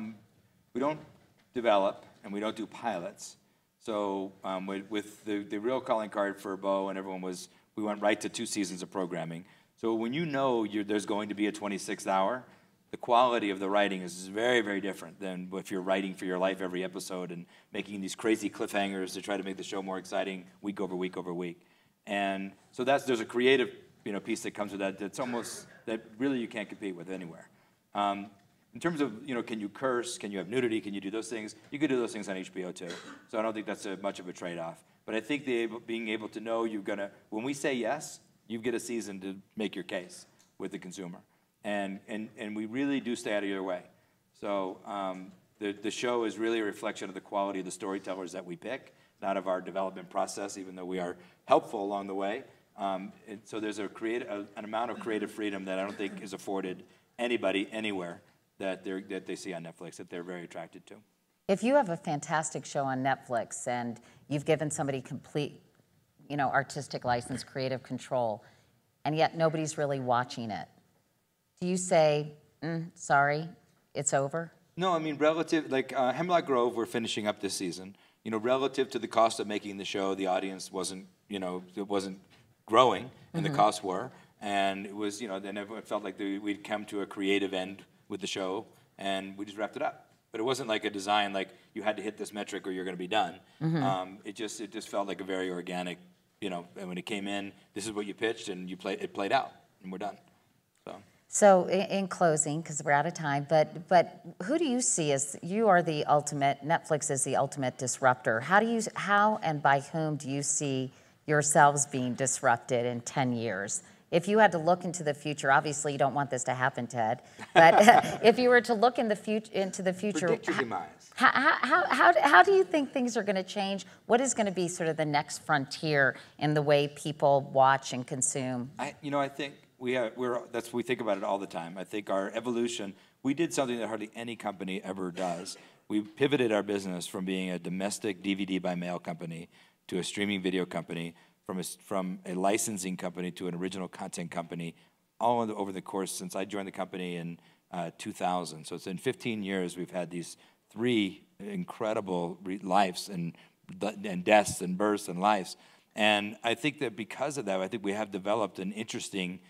develop and we don't do pilots. So with the real calling card for Bo and everyone was we went right to 2 seasons of programming. So when there's going to be a 26th hour, the quality of the writing is very, very different than if you're writing for your life every episode and making these crazy cliffhangers to try to make the show more exciting week over week over week. And so there's a creative piece that comes with that that really you can't compete with anywhere. In terms of, can you curse, can you have nudity, can you do those things? You could do those things on HBO too. So I don't think that's much of a trade-off. But I think being able to know when we say yes, you get a season to make your case with the consumer. And we really do stay out of your way. So the show is really a reflection of the quality of the storytellers that we pick, not of our development process, even though we are helpful along the way. And so there's an amount of creative freedom that I don't think is afforded anybody anywhere that they see on Netflix that they're very attracted to. If you have a fantastic show on Netflix and you've given somebody complete, artistic license, creative control, and yet nobody's really watching it, do you say, sorry, it's over? No, I mean, Hemlock Grove, we're finishing up this season. Relative to the cost of making the show, the audience wasn't growing, and the costs were. And it was, then everyone felt like we'd come to a creative end with the show, and we just wrapped it up. But it wasn't like a design like you had to hit this metric or you're going to be done. It just felt like a very organic, and when it came in, this is what you pitched, and it played out, and we're done. So in closing, because we're out of time, but who do you see as you are the ultimate? Netflix is the ultimate disruptor. How and by whom do you see yourselves being disrupted in 10 years? if you had to look into the future, obviously you don't want this to happen, Ted, but if you were to look into the future, predict your demise. How do you think things are going to change? What is going to be sort of the next frontier in the way people watch and consume? I think we think about it all the time. I think our evolution, we did something that hardly any company ever does. We pivoted our business from being a domestic DVD by mail company to a streaming video company, from a licensing company to an original content company, all over the course since I joined the company in 2000. So it's in 15 years we've had these 3 incredible lives and deaths and births and lives. And I think that because of that, I think we have developed an interesting,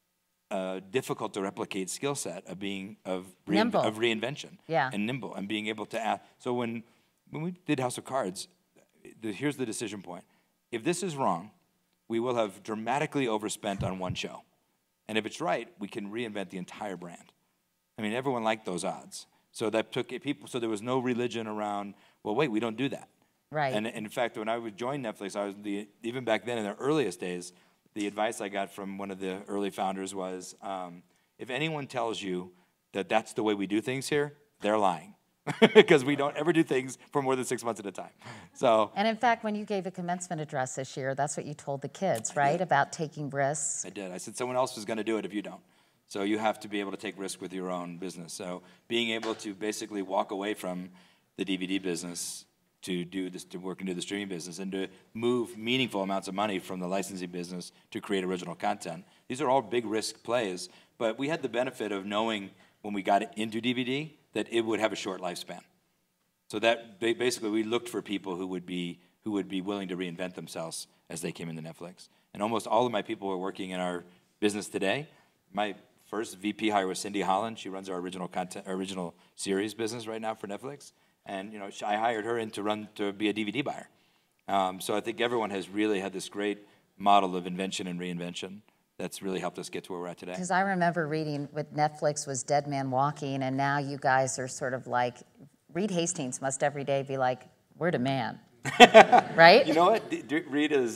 difficult to replicate skill set of reinvention, and nimble, and being able to act. So when we did House of Cards, here's the decision point. If this is wrong, we will have dramatically overspent on one show. And if it's right, we can reinvent the entire brand. I mean, everyone liked those odds. So that took people, so there was no religion around, well, wait, we don't do that. Right. And in fact, when I would join Netflix, even back then in the earliest days, the advice I got from one of the early founders was, if anyone tells you that that's the way we do things here, they're lying. Because we don't ever do things for more than 6 months at a time. So. And in fact, when you gave a commencement address this year, that's what you told the kids, right? About taking risks. I did. I said someone else is going to do it if you don't. So you have to be able to take risk with your own business. So being able to basically walk away from the DVD business to work into the streaming business and to move meaningful amounts of money from the licensing business to create original content. These are all big risk plays, but we had the benefit of knowing when we got into DVD that it would have a short lifespan. So that basically we looked for people who would be willing to reinvent themselves as they came into Netflix. And almost all of my people who are working in our business today. My first VP hire was Cindy Holland. She runs our original series business right now for Netflix. And I hired her in to be a DVD buyer. So I think everyone has really had this great model of invention and reinvention that's really helped us get to where we're at today. Because I remember reading what Netflix was Dead Man Walking, and now you guys are sort of like, Reed Hastings must every day be like, we're the man, right? You know what? Reed is,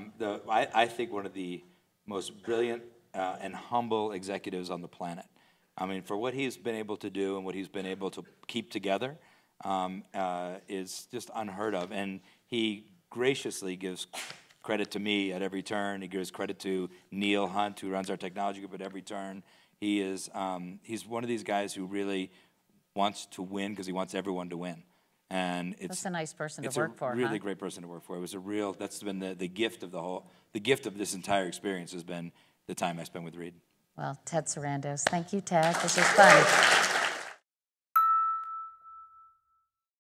I think, one of the most brilliant and humble executives on the planet. I mean, for what he's been able to do and what he's been able to keep together is just unheard of. And he graciously gives credit to me at every turn. He gives credit to Neil Hunt, who runs our technology group, at every turn. He's one of these guys who really wants to win because he wants everyone to win. And that's a nice person to work for. It's a really great person to work for. It was that's been the gift of the gift of this entire experience has been the time I spent with Reed. Well, Ted Sarandos. Thank you, Ted. This was fun.